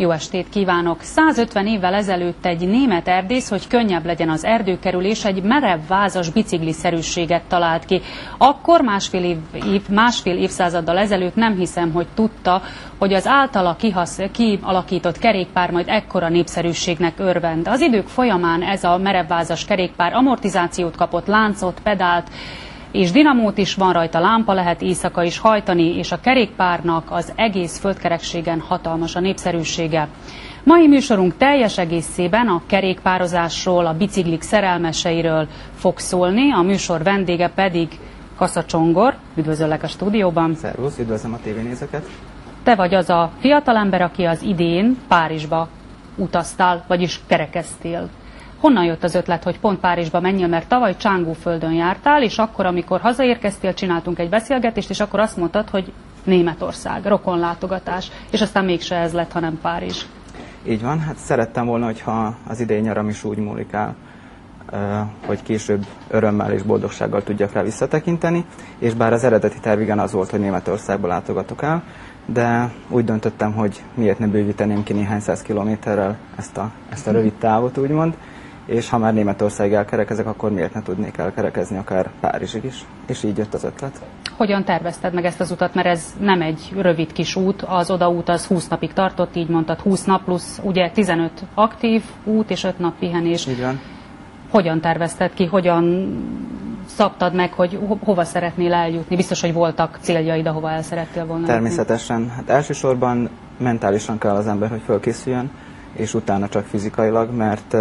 Jó estét kívánok! 150 évvel ezelőtt egy német erdész, hogy könnyebb legyen az erdőkerülés, egy merev vázas bicikliszerűséget talált ki. Akkor másfél évszázaddal ezelőtt nem hiszem, hogy tudta, hogy az általa kialakított kerékpár majd ekkora népszerűségnek örvend. Az idők folyamán ez a merevvázas kerékpár amortizációt kapott, láncot, pedált, és dinamót is van rajta, lámpa, lehet éjszaka is hajtani, és a kerékpárnak az egész földkerekségen hatalmas a népszerűsége. Mai műsorunk teljes egészében a kerékpározásról, a biciklik szerelmeseiről fog szólni, a műsor vendége pedig Kassa Csongor. Üdvözöllek a stúdióban. Szervusz, üdvözlöm a tévénézőket. Te vagy az a fiatalember, aki az idén Párizsba utaztál, vagyis kerekeztél. Honnan jött az ötlet, hogy pont Párizsba menjél, mert tavaly Csángóföldön jártál, és akkor, amikor hazaérkeztél, csináltunk egy beszélgetést, és akkor azt mondtad, hogy Németország, rokonlátogatás, és aztán mégse ez lett, hanem Párizs. Így van, hát szerettem volna, hogyha az idei nyaram is úgy múlik el, hogy később örömmel és boldogsággal tudjak rá visszatekinteni, és bár az eredeti terv igen az volt, hogy Németországba látogatok el, de úgy döntöttem, hogy miért ne bővíteném ki néhány száz kilométerrel ezt a rövid távot, úgymond, és ha már Németországig elkerekezek, akkor miért ne tudnék elkerekezni akár Párizsig is. És így jött az ötlet. Hogyan tervezted meg ezt az utat, mert ez nem egy rövid kis út, az odaút az 20 napig tartott, így mondtad 20 nap plusz ugye 15 aktív út és 5 nap pihenés. Így van. Hogyan tervezted ki, hogyan szabtad meg, hogy hova szeretnél eljutni? Biztos, hogy voltak céljaid, ahova el szerettél volna. Természetesen. Hát elsősorban mentálisan kell az ember, hogy fölkészüljön, és utána csak fizikailag, mert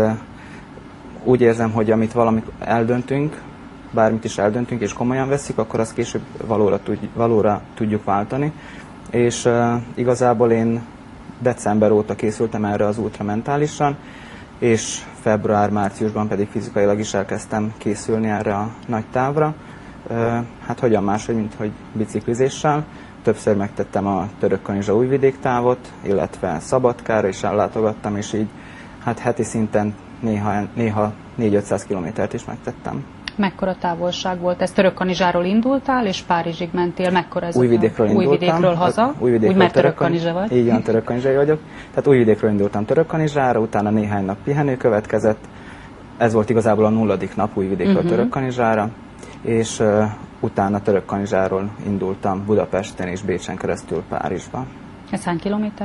úgy érzem, hogy amit valamit eldöntünk, bármit is eldöntünk és komolyan veszik, akkor azt később valóra tudjuk váltani. És igazából én december óta készültem erre az útra mentálisan, és február-márciusban pedig fizikailag is elkezdtem készülni erre a nagy távra. Hát hogyan máshogy, mint hogy biciklizéssel. Többször megtettem a Törökkanizsa-Újvidék távot, illetve Szabadkára is ellátogattam, és így hát heti szinten néha 400-500 kilométert is megtettem. Mekkora távolság volt ez? Törökkanizsáról indultál, és Párizsig mentél. Mekkora ez? Újvidékről indultam. Újvidékről haza? Úgy, mert Törökkanizsa vagy? Így van, Törökkanizsai vagyok. Tehát Újvidékről indultam Törökkanizsára, utána néhány nap pihenő következett. Ez volt igazából a 0. nap Újvidékről Törökkanizsára, és utána Törökkanizsáról indultam Budapesten és Bécsen keresztül Párizsba. Ez hány kilométer?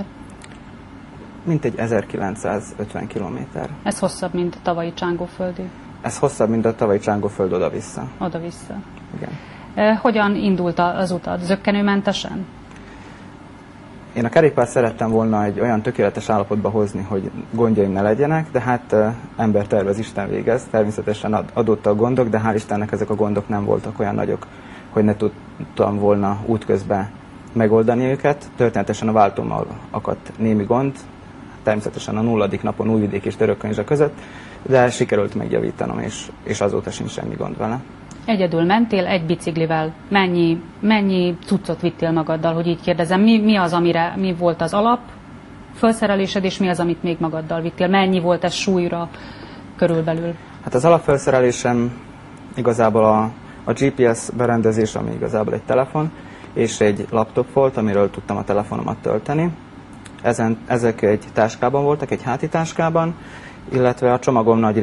Mintegy 1950 kilométer. Ez hosszabb, mint a tavalyi Csángóföldi? Ez hosszabb, mint a tavalyi Csángóföld oda-vissza. Oda-vissza. Igen. Hogyan indult az utad? Zökkenőmentesen? Én a kerékpárt szerettem volna egy olyan tökéletes állapotba hozni, hogy gondjaim ne legyenek, de hát ember tervez, Isten végez. Természetesen adottak gondok, de hál' Istennek ezek a gondok nem voltak olyan nagyok, hogy ne tudtam volna útközben megoldani őket. Történetesen a váltómmal akadt némi gond, természetesen a 0. napon Újvidék és Törökkanizsa között, de sikerült megjavítanom, és azóta sincs semmi gond vele. Egyedül mentél, egy biciklivel. Mennyi cuccot vittél magaddal, hogy így kérdezem? Mi volt az alap felszerelésed, és mi az, amit még magaddal vittél? Mennyi volt ez súlyra körülbelül? Hát az alapfelszerelésem igazából a GPS berendezés, ami igazából egy telefon, és egy laptop volt, amiről tudtam a telefonomat tölteni. Ezek egy táskában voltak, egy háti táskában, illetve a csomagom nagy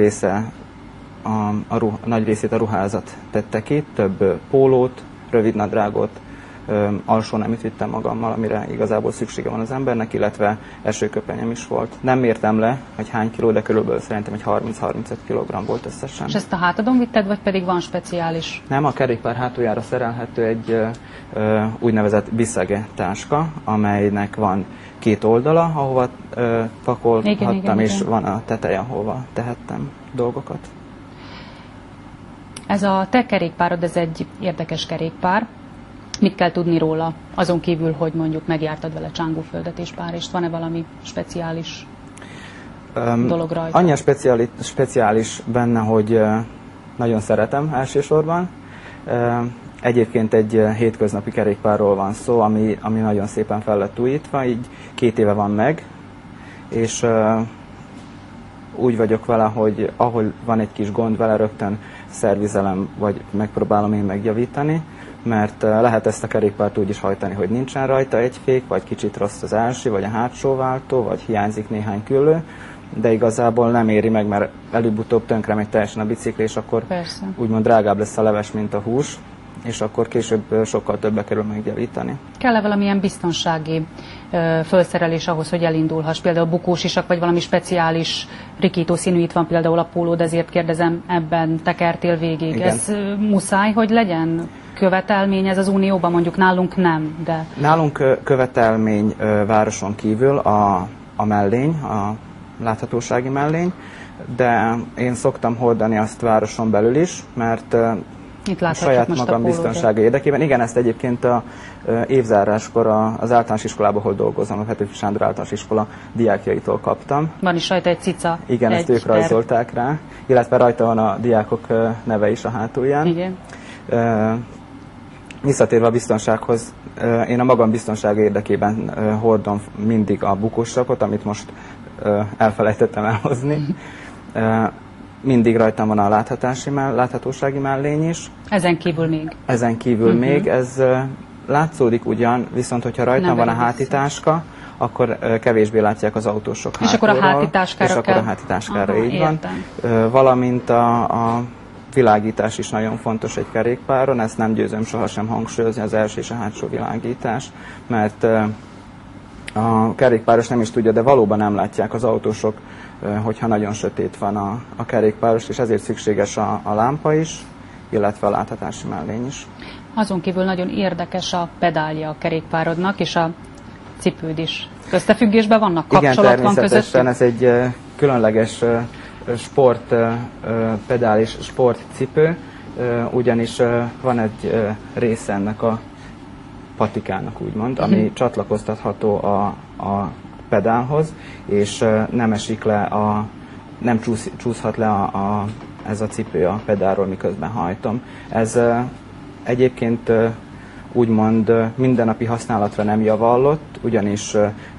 részét a ruházat tette ki, több pólót, rövidnadrágot, alsóneműt vittem magammal, amire igazából szüksége van az embernek, illetve esőköpenyem is volt. Nem mértem le, hogy hány kiló, de körülbelül szerintem egy 30-35 kg volt összesen. És ezt a hátadon vitted, vagy pedig van speciális? Nem, a kerékpár hátuljára szerelhető egy úgynevezett biszege táska, amelynek van 2 oldala, ahova pakolhattam, és van a teteje, ahova tehettem dolgokat. Ez a te kerékpárod, ez egy érdekes kerékpár. Mit kell tudni róla, azon kívül, hogy mondjuk megjártad vele Csángóföldet és Párizst? Van-e valami speciális dolog rajta? Annyi speciális benne, hogy nagyon szeretem elsősorban. Egyébként egy hétköznapi kerékpárról van szó, ami nagyon szépen fel lett újítva, így 2 éve van meg, és úgy vagyok vele, hogy ahol van egy kis gond vele, rögtön szervizelem, vagy megpróbálom én megjavítani. mert lehet ezt a kerékpárt úgy is hajtani, hogy nincsen rajta egy fék, vagy kicsit rossz az első, vagy a hátsó váltó, vagy hiányzik néhány küllő, de igazából nem éri meg, mert előbb-utóbb tönkre megy teljesen a bicikli, és akkor Persze. úgymond drágább lesz a leves, mint a hús, és akkor később sokkal többbe kerül meggyarítani. Kell-e valamilyen biztonsági felszerelés ahhoz, hogy elindulhass? Például bukósisak, vagy valami speciális rikító színű, itt van például a pólód, ezért kérdezem, ebben tekertél végig. Igen. Ez muszáj, hogy legyen követelmény ez az Unióban? Mondjuk nálunk nem, de... Nálunk követelmény városon kívül a mellény, a láthatósági mellény, de én szoktam hordani azt városon belül is, mert Itt a saját magam biztonsága érdekében. Igen, ezt egyébként a évzáráskor az általános iskolában, ahol dolgozom, a Petőfi Sándor általános iskola diákjaitól kaptam. Van is rajta egy cica. Igen, ezt ők rajzolták rá, illetve rajta van a diákok neve is a hátulján. Igen. Visszatérve a biztonsághoz, én a magam biztonsága érdekében hordom mindig a bukósakot, amit most elfelejtettem elhozni. Mindig rajtam van a láthatósági mellény is. Ezen kívül még? Ezen kívül még. Ez látszódik ugyan, viszont hogyha rajtam van a hátitáska, akkor kevésbé látják az autósok hátulról. És akkor a hátitáskára és kell? akkor a hátitáskára, Aha, így értem. van. Valamint a világítás is nagyon fontos egy kerékpáron, ezt nem győzöm sohasem hangsúlyozni, az első és a hátsó világítás, mert a kerékpáros nem is tudja, de valóban nem látják az autósok, hogyha nagyon sötét van a kerékpáros, és ezért szükséges a lámpa is, illetve a láthatási mellény is. Azon kívül nagyon érdekes a pedálja a kerékpárodnak, és a cipőd is. Összefüggésben vannak? Kapcsolat van közöttük? Igen, ez egy különleges sport pedál és sportcipő, ugyanis van egy része ennek a patikának, úgymond, ami csatlakoztatható a pedálhoz, és nem esik le, nem csúszhat le ez a cipő a pedálról, miközben hajtom. Ez egyébként úgymond mindennapi használatra nem javallott, ugyanis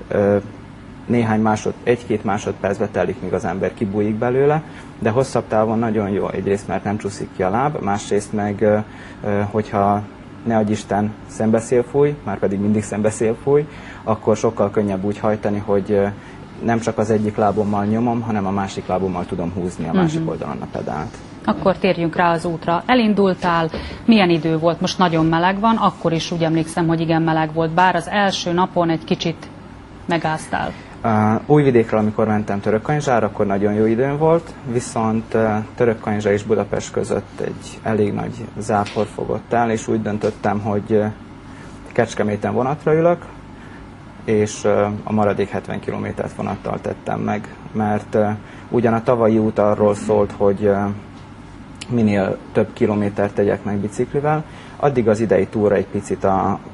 egy-két másodpercbe telik, míg az ember kibújik belőle, de hosszabb távon nagyon jó, egyrészt mert nem csúszik ki a láb, másrészt meg, hogyha ne adj Isten szembeszél fúj, már pedig mindig szembeszél fúj, akkor sokkal könnyebb úgy hajtani, hogy nem csak az egyik lábommal nyomom, hanem a másik lábommal tudom húzni a másik oldalon a pedált. Akkor térjünk rá az útra. Elindultál, milyen idő volt? Most nagyon meleg van, akkor is úgy emlékszem, hogy igen meleg volt, bár az első napon egy kicsit megáztál. Újvidékről, amikor mentem Törökkanyzsára, akkor nagyon jó időm volt, viszont Törökkanyzsa és Budapest között egy elég nagy zápor fogott el, és úgy döntöttem, hogy Kecskeméten vonatra ülök, és a maradék 70 kilométert vonattal tettem meg, mert ugyan a tavalyi út arról szólt, hogy minél több kilométert tegyek meg biciklivel, addig az idei túra egy picit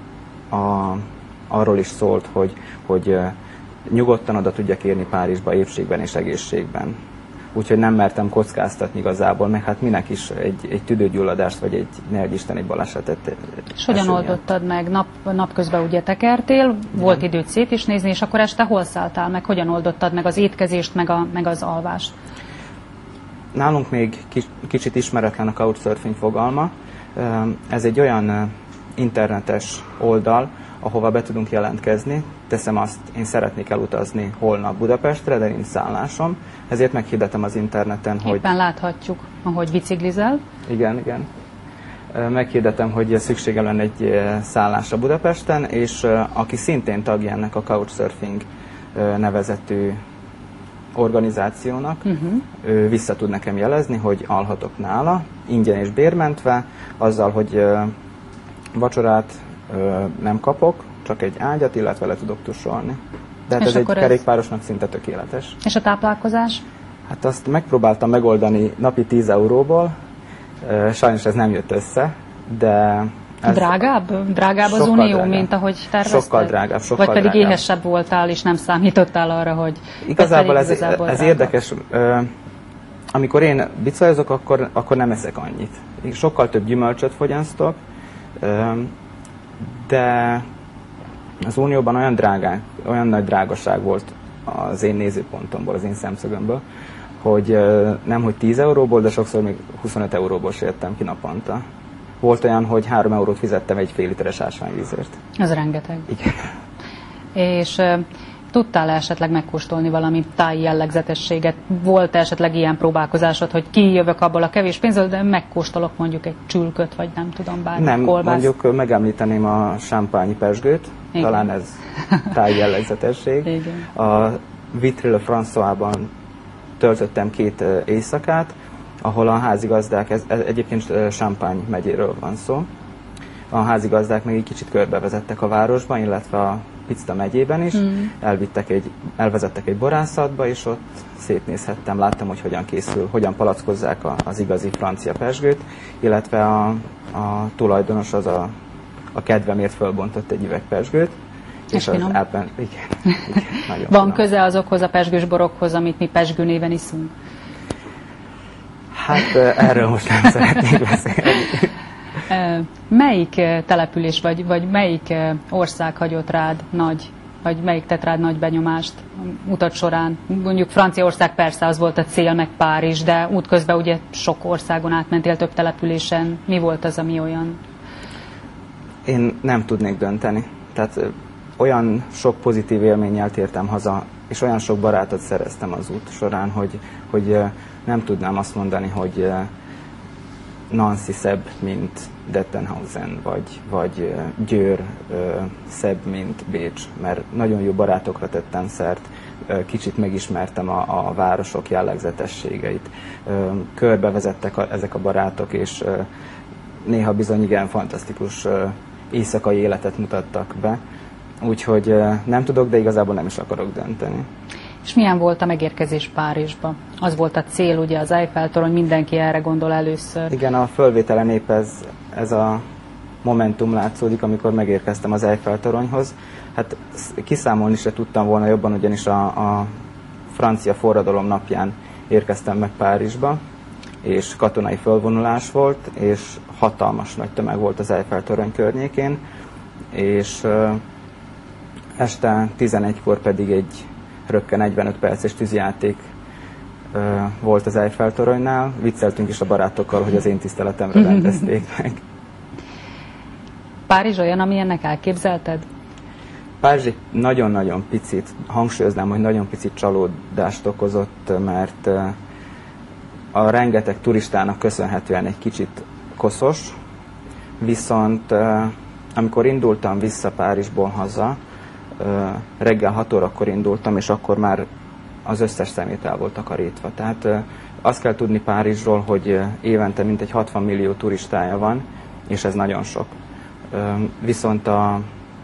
arról is szólt, hogy nyugodtan oda tudjak érni Párizsba épségben és egészségben. Úgyhogy nem mertem kockáztatni igazából, meg hát minek is egy tüdőgyulladást, vagy ne adj Isten, egy balesetet. És hogyan oldottad meg? Napközben ugye tekertél, volt időt szét is nézni, és akkor este hol szálltál meg? Hogyan oldottad meg az étkezést, meg az alvást? Nálunk még kicsit ismeretlen a couchsurfing fogalma. Ez egy olyan internetes oldal, ahova be tudunk jelentkezni. Teszem azt, én szeretnék elutazni holnap Budapestre, de nincs szállásom, ezért meghirdetem az interneten, hogy... Éppen láthatjuk, ahogy biciklizel. Igen. Meghirdetem, hogy szükségem lenne egy szállásra Budapesten, és aki szintén tagja ennek a Couchsurfing nevezetű organizációnak, ő vissza tud nekem jelezni, hogy alhatok nála, ingyen és bérmentve, azzal, hogy vacsorát nem kapok, csak egy ágyat, illetve le tudok tusolni. De hát ez egy kerékpárosnak szinte tökéletes. És a táplálkozás? Hát azt megpróbáltam megoldani napi 10 euróból, sajnos ez nem jött össze, de... Drágább az Unió, drágább, mint ahogy tervezted? Sokkal drágább. Vagy pedig éhesebb voltál, és nem számítottál arra, hogy... Igazából ez érdekes. Amikor én bicajozok, akkor nem eszek annyit. Sokkal több gyümölcsöt fogyasztok, de az Unióban olyan nagy drágaság volt az én nézőpontomból, az én szemszögömből, hogy nem hogy 10 euróból, de sokszor még 25 euróból se jöttem ki naponta. volt olyan, hogy 3 eurót fizettem egy fél literes ásványvízért. Ez rengeteg. Igen. És tudtál esetleg megkóstolni valami táj jellegzetességet? Volt esetleg ilyen próbálkozásod, hogy kijövök abból a kevés pénzből, de megkóstolok mondjuk egy csülköt, vagy nem tudom, bármi Nem, kolbászt? mondjuk megemlíteném a champagne pezsgőt, igen. talán ez táj jellegzetesség. Igen. A Vitry-le-François-ban töltöttem 2 éjszakát, ahol a házigazdák, ez egyébként Champagne megyéről van szó, a házigazdák meg egy kicsit körbevezettek a városban, illetve a Picta megyében is, elvezettek egy borászatba, és ott szétnézhettem, láttam, hogy hogyan készül, hogyan palackozzák az igazi francia pezsgőt, illetve a tulajdonos az a kedvemért fölbontott egy üveg pezsgőt. És finom. Igen, nagyon van finom. köze azokhoz a pezsgős borokhoz, amit mi pezsgő néven iszunk? Hát erről most nem szeretnék beszélni. Melyik település, vagy melyik ország hagyott rád vagy melyik tett rád nagy benyomást utat során? Mondjuk Franciaország persze az volt a cél, meg Párizs, de útközben ugye sok országon átmentél, több településen. Mi volt az, ami olyan? Én nem tudnék dönteni. Tehát olyan sok pozitív élménnyel tértem haza, és olyan sok barátot szereztem az út során, hogy nem tudnám azt mondani, hogy Nancy szebb, mint Dettenhausen, vagy Győr szebb, mint Bécs, mert nagyon jó barátokra tettem szert, kicsit megismertem a városok jellegzetességeit. Körbevezettek ezek a barátok, és néha bizony igen fantasztikus éjszakai életet mutattak be. Úgyhogy nem tudok, de igazából nem is akarok dönteni. És milyen volt a megérkezés Párizsba? Az volt a cél, ugye az Eiffel-torony, mindenki erre gondol először. Igen, a fölvételen épp ez a momentum látszódik, amikor megérkeztem az Eiffel-toronyhoz. Hát kiszámolni se tudtam volna jobban, ugyanis a francia forradalom napján érkeztem meg Párizsba, és katonai fölvonulás volt, és hatalmas nagy tömeg volt az Eiffel-torony környékén, és este 11-kor pedig egy rögtön 45 perces tűzijáték volt az Eiffel-toronynál. Vicceltünk is a barátokkal, hogy az én tiszteletemre rendezték meg. Párizs olyan, amilyennek elképzelted? Párizs egy nagyon-nagyon picit, hangsúlyoznám, hogy nagyon picit csalódást okozott, mert a rengeteg turistának köszönhetően egy kicsit koszos, viszont amikor indultam vissza Párizsból haza, reggel 6 órakor indultam, és akkor már az összes szemét el volt takarítva. Tehát azt kell tudni Párizsról, hogy évente mintegy 60 millió turistája van, és ez nagyon sok. Viszont a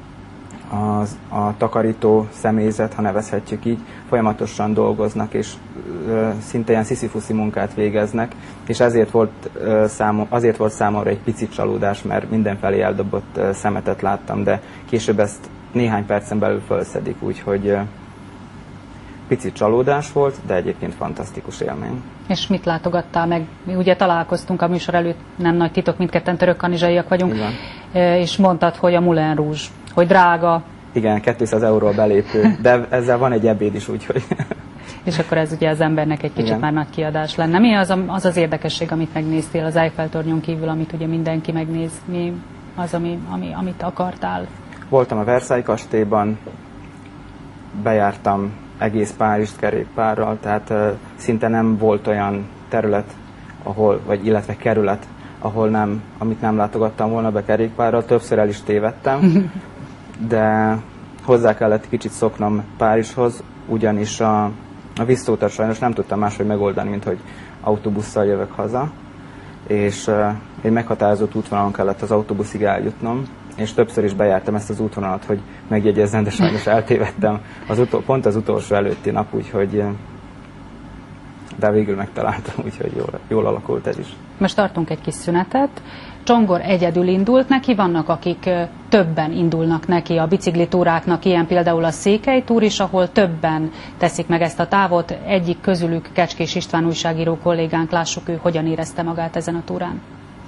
takarító személyzet, ha nevezhetjük így, folyamatosan dolgoznak, és szinte ilyen sziszifuszi munkát végeznek, és azért volt számomra egy picit csalódás, mert mindenfelé eldobott szemetet láttam, de később ezt néhány percen belül felszedik, úgyhogy picit csalódás volt, de egyébként fantasztikus élmény. És mit látogattál meg? Mi ugye találkoztunk a műsor előtt, nem nagy titok, mindketten törökkanizsaiak vagyunk, igen. És mondtad, hogy a Moulin Rouge, hogy drága. Igen, 200 euró a belépő, de ezzel van egy ebéd is, úgyhogy... És akkor ez ugye az embernek egy kicsit igen. Már nagy kiadás lenne. Mi az érdekesség, amit megnéztél az Eiffel-tornyon kívül, amit ugye mindenki megnéz? Mi az, amit akartál? Voltam a Versailles kastélyban, bejártam egész Párizst kerékpárral, tehát szinte nem volt olyan terület, illetve kerület, amit nem látogattam volna be kerékpárral. Többször el is tévedtem, de hozzá kellett kicsit szoknom Párizshoz, ugyanis a visszautat sajnos nem tudtam máshogy megoldani, mint hogy autóbusszal jövök haza, és egy meghatározott útvonalon kellett az autóbuszig eljutnom, és többször is bejártam ezt az útvonalat, hogy megjegyezzem, de sajnos eltévedtem pont az utolsó előtti nap, úgyhogy de végül megtaláltam, úgyhogy jól alakult ez is. Most tartunk egy kis szünetet. Csongor egyedül indult neki, vannak akik többen indulnak neki a biciklitúráknak, ilyen például a Székely túr is, ahol többen teszik meg ezt a távot. Egyik közülük Kecskés István újságíró kollégánk, lássuk ő hogyan érezte magát ezen a túrán.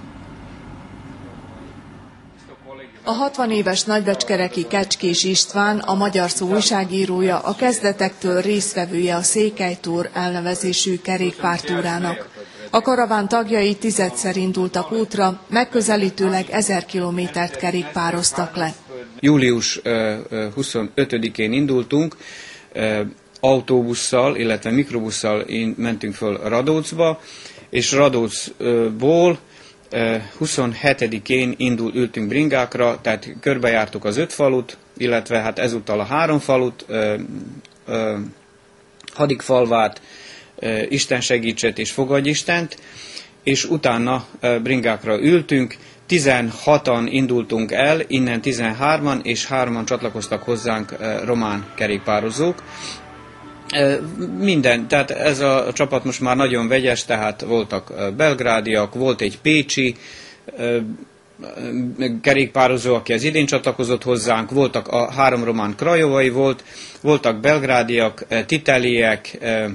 A 60 éves nagybecskereki Kecskés István, a Magyar Szó újságírója, a kezdetektől résztvevője a Székely Túr elnevezésű kerékpártúrának. A karaván tagjai tizedszer indultak útra, megközelítőleg 1000 kilométert kerékpároztak le. Július 25-én indultunk, autóbusszal, illetve mikrobusszal mentünk föl Radóczba, és Radóczból 27-én ültünk bringákra, tehát körbejártuk az 5 falut, illetve hát ezúttal a 3 falut, Hadikfalvát, Isten segítset és Fogadj Istent, és utána bringákra ültünk. 16-an indultunk el, innen 13-an, és 3-an csatlakoztak hozzánk román kerékpározók. Tehát ez a csapat most már nagyon vegyes, tehát voltak belgrádiak, volt egy pécsi kerékpározó, aki az idén csatlakozott hozzánk, voltak a 3 román krajovai voltak belgrádiak, titeliek,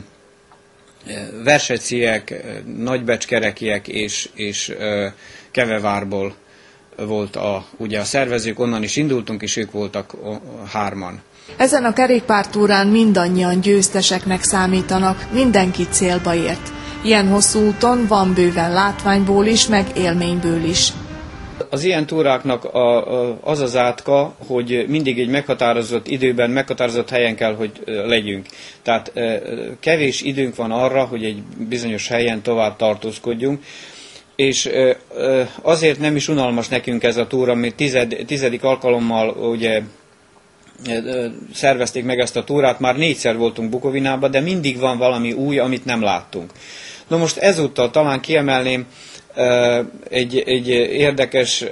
verseciek, nagybecskerekiek és Kevevárból volt ugye a szervezők, onnan is indultunk, és ők voltak 3-an. Ezen a kerékpártúrán mindannyian győzteseknek számítanak, mindenki célba ért. Ilyen hosszú úton van bőven látványból is, meg élményből is. Az ilyen túráknak az az átka, hogy mindig egy meghatározott időben, meghatározott helyen kell, hogy legyünk. Tehát kevés időnk van arra, hogy egy bizonyos helyen tovább tartózkodjunk, és azért nem is unalmas nekünk ez a túra, mert 10. alkalommal ugye szervezték meg ezt a túrát, már 4-szer voltunk Bukovinában, de mindig van valami új, amit nem láttunk. Na most ezúttal talán kiemelném egy érdekes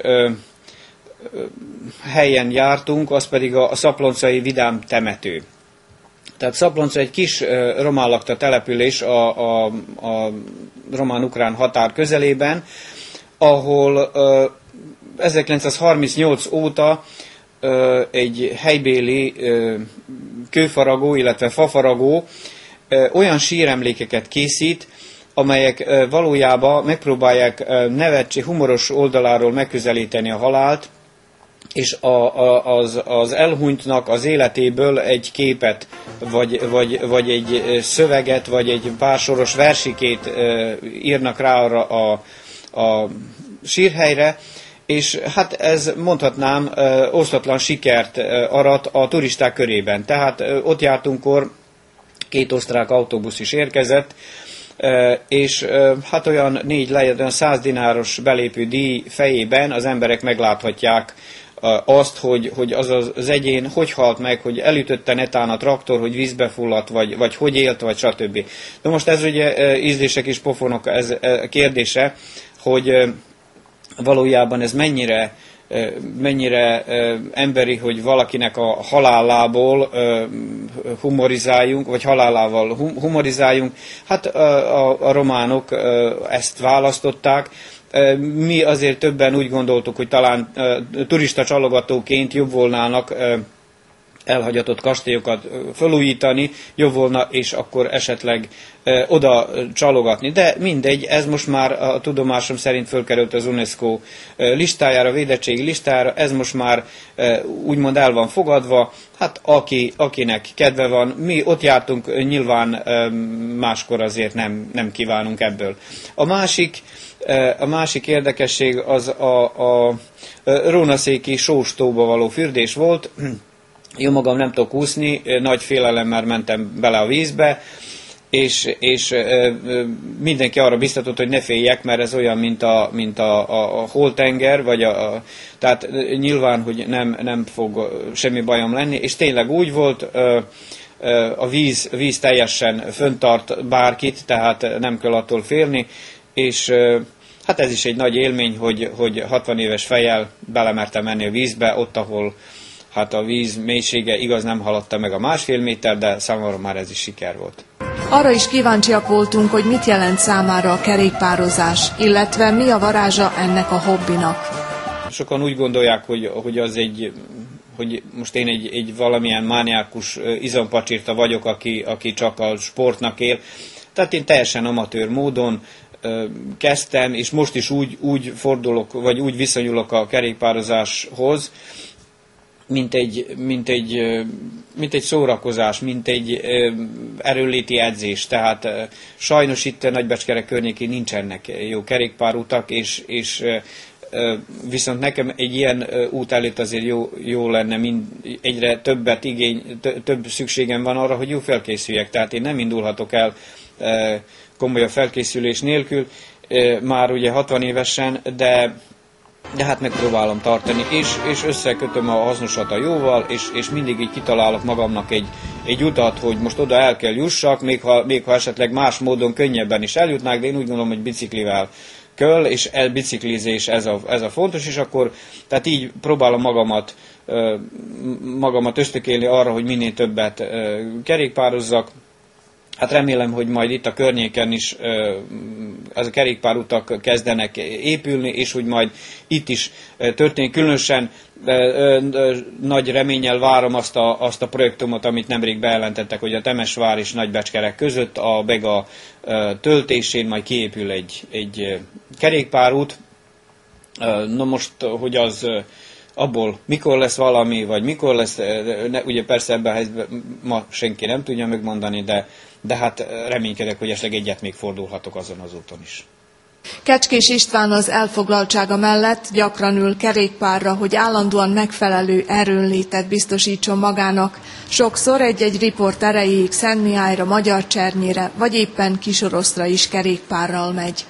helyen jártunk, az pedig a Szabloncai Vidám temető. Tehát Szablonca egy kis román lakta település a román-ukrán határ közelében, ahol 1938 óta egy helybéli kőfaragó, illetve fafaragó olyan síremlékeket készít, amelyek valójában megpróbálják humoros oldaláról megközelíteni a halált, és az elhunytnak az életéből egy képet, vagy egy szöveget, vagy egy pár soros versikét írnak rá arra a sírhelyre, és hát ez mondhatnám osztatlan sikert arat a turisták körében. Tehát ott jártunkkor 2 osztrák autóbusz is érkezett, és hát olyan 100 dináros belépő díj fejében az emberek megláthatják azt, hogy az egyén hogy halt meg, hogy elütötte netán a traktor, hogy vízbe fulladt, vagy hogy élt, vagy stb. De most ez ugye ízlések és pofonok ez kérdése, hogy valójában ez mennyire emberi, hogy valakinek a halálából humorizáljunk, vagy halálával humorizáljunk. Hát a románok ezt választották. Mi azért többen úgy gondoltuk, hogy talán turista csalogatóként jobb volnának elhagyatott kastélyokat felújítani, jobb volna, és akkor esetleg oda csalogatni. De mindegy, ez most már a tudomásom szerint fölkerült az UNESCO listájára, védettségi listájára, ez most már úgymond el van fogadva, hát akinek kedve van, mi ott jártunk, nyilván máskor azért nem kívánunk ebből. A másik érdekesség az a rónaszéki sóstóba való fürdés volt. Jó magam nem tudok úszni, nagy félelemmel mentem bele a vízbe, és mindenki arra biztatott, hogy ne féljek, mert ez olyan, mint a holtenger, tehát nyilván, hogy nem fog semmi bajom lenni, és tényleg úgy volt, a víz teljesen föntart bárkit, tehát nem kell attól félni, és hát ez is egy nagy élmény, hogy 60 éves fejjel belemertem menni a vízbe, ott, ahol hát a víz mélysége igaz nem haladta meg a 1,5 méter, de számomra már ez is siker volt. Arra is kíváncsiak voltunk, hogy mit jelent számára a kerékpározás, illetve mi a varázsa ennek a hobbinak. Sokan úgy gondolják, hogy most én egy valamilyen mániákus izompacsirta vagyok, aki csak a sportnak él. Tehát én teljesen amatőr módon kezdtem, és most is úgy fordulok, vagy úgy viszonyulok a kerékpározáshoz, mint egy mint egy szórakozás, mint egy erőnléti edzés. Tehát sajnos itt Nagybecskere környékén nincsenek jó kerékpárutak, és viszont nekem egy ilyen út előtt azért jó lenne, egyre több szükségem van arra, hogy jó felkészüljek. Tehát én nem indulhatok el komolyabb felkészülés nélkül, már ugye 60 évesen, de hát megpróbálom tartani, és összekötöm a hasznosat a jóval, és mindig így kitalálok magamnak egy utat, hogy most oda el kell jussak, még ha esetleg más módon könnyebben is eljutnák, de én úgy gondolom, hogy biciklivel kell, és biciklizés ez a fontos, és akkor tehát így próbálom magamat ösztökélni arra, hogy minél többet kerékpározzak. Hát remélem, hogy majd itt a környéken is ez a kerékpárutak kezdenek épülni, és hogy majd itt is történik. Különösen nagy reménnyel várom azt a projektumot, amit nemrég bejelentettek, hogy a Temesvár és Nagybecskere között a Bega töltésén majd kiépül egy kerékpárút. Na most, hogy az abból mikor lesz valami, vagy mikor lesz, ugye persze ebben a helyzetben ma senki nem tudja megmondani, de hát reménykedek, hogy esetleg egyet még fordulhatok azon az úton is. Kecskés István az elfoglaltsága mellett gyakran ül kerékpárra, hogy állandóan megfelelő erőnlétet biztosítson magának. Sokszor egy-egy riport erejéig Szentmihályra, Magyarcsernyére, vagy éppen Kisoroszra is kerékpárral megy.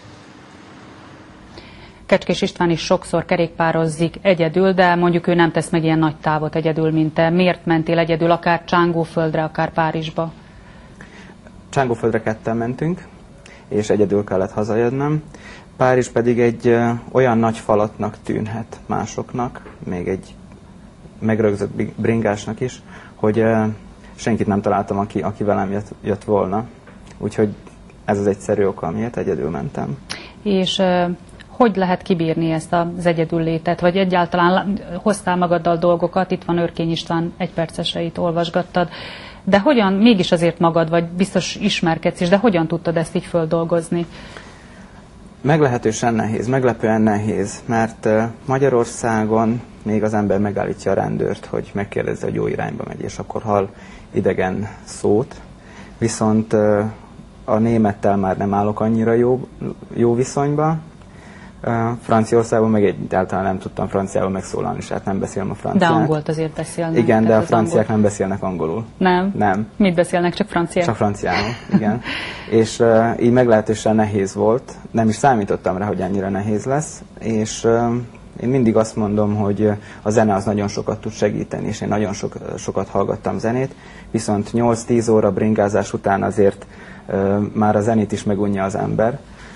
Kecskés István is sokszor kerékpározzik egyedül, de mondjuk ő nem tesz meg ilyen nagy távot egyedül, mint te. Miért mentél egyedül, akár Csángóföldre, akár Párizsba? Csángóföldre ketten mentünk, és egyedül kellett hazajönnöm. Párizs pedig egy olyan nagy falatnak tűnhet másoknak, még egy megrögzött bringásnak is, hogy senkit nem találtam, aki velem jött volna. Úgyhogy ez az egyszerű oka, amiért egyedül mentem. És hogy lehet kibírni ezt az egyedül létet? Vagy egyáltalán hoztál magaddal dolgokat, itt van Örkény István egyperceseit olvasgattad, de hogyan, mégis azért magad, vagy biztos ismerkedsz is, de hogyan tudtad ezt így földolgozni? Meglehetősen nehéz, meglepően nehéz, mert Magyarországon még az ember megállítja a rendőrt, hogy megkérdezze, hogy jó irányba megy, és akkor hall idegen szót. Viszont a némettel már nem állok annyira jó viszonyba. Franciaországban meg egyáltalán nem tudtam franciául megszólalni, és hát nem beszélem a franciát. De angolt azért beszélnek. Igen, de a franciák nem beszélnek angolul. Nem? Nem. Mit beszélnek, csak franciául? Csak franciául, igen. És így meglehetősen nehéz volt. Nem is számítottam rá, hogy ennyire nehéz lesz. És én mindig azt mondom, hogy a zene az nagyon sokat tud segíteni, és én nagyon sokat hallgattam zenét. Viszont 8-10 óra bringázás után azért már a zenét is megunja az ember.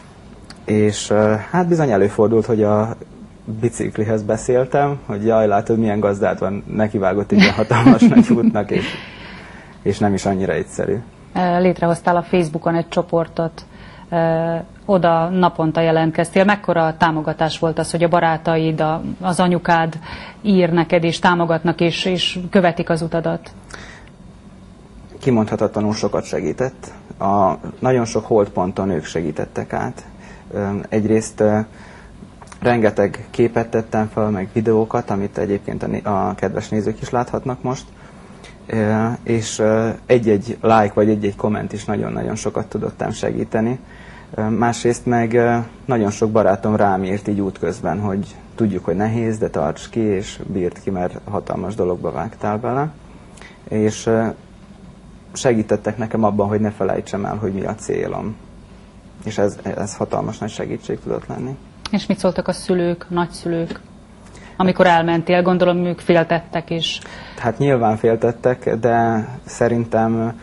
És hát bizony előfordult, hogy a biciklihez beszéltem, hogy jaj, látod, milyen gazdád van, nekivágott egy ilyen hatalmas nagy útnak, és nem is annyira egyszerű. Létrehoztál a Facebookon egy csoportot, oda naponta jelentkeztél. Mekkora támogatás volt az, hogy a barátaid, az anyukád ír neked, és támogatnak, és követik az utadat? Kimondhatatlanul sokat segített. Nagyon sok holdponton ők segítettek át. Egyrészt rengeteg képet tettem fel, meg videókat, amit egyébként a kedves nézők is láthatnak most, és egy-egy like vagy egy-egy komment is nagyon-nagyon sokat tudott segíteni. Másrészt meg nagyon sok barátom rám írt így útközben, hogy tudjuk, hogy nehéz, de tarts ki, és bírd ki, mert hatalmas dologba vágtál bele. És segítettek nekem abban, hogy ne felejtsem el, hogy mi a célom. És ez hatalmas nagy segítség tudott lenni. És mit szóltak a szülők, nagyszülők? Amikor elmentél, gondolom ők féltettek is. Hát nyilván féltettek, de szerintem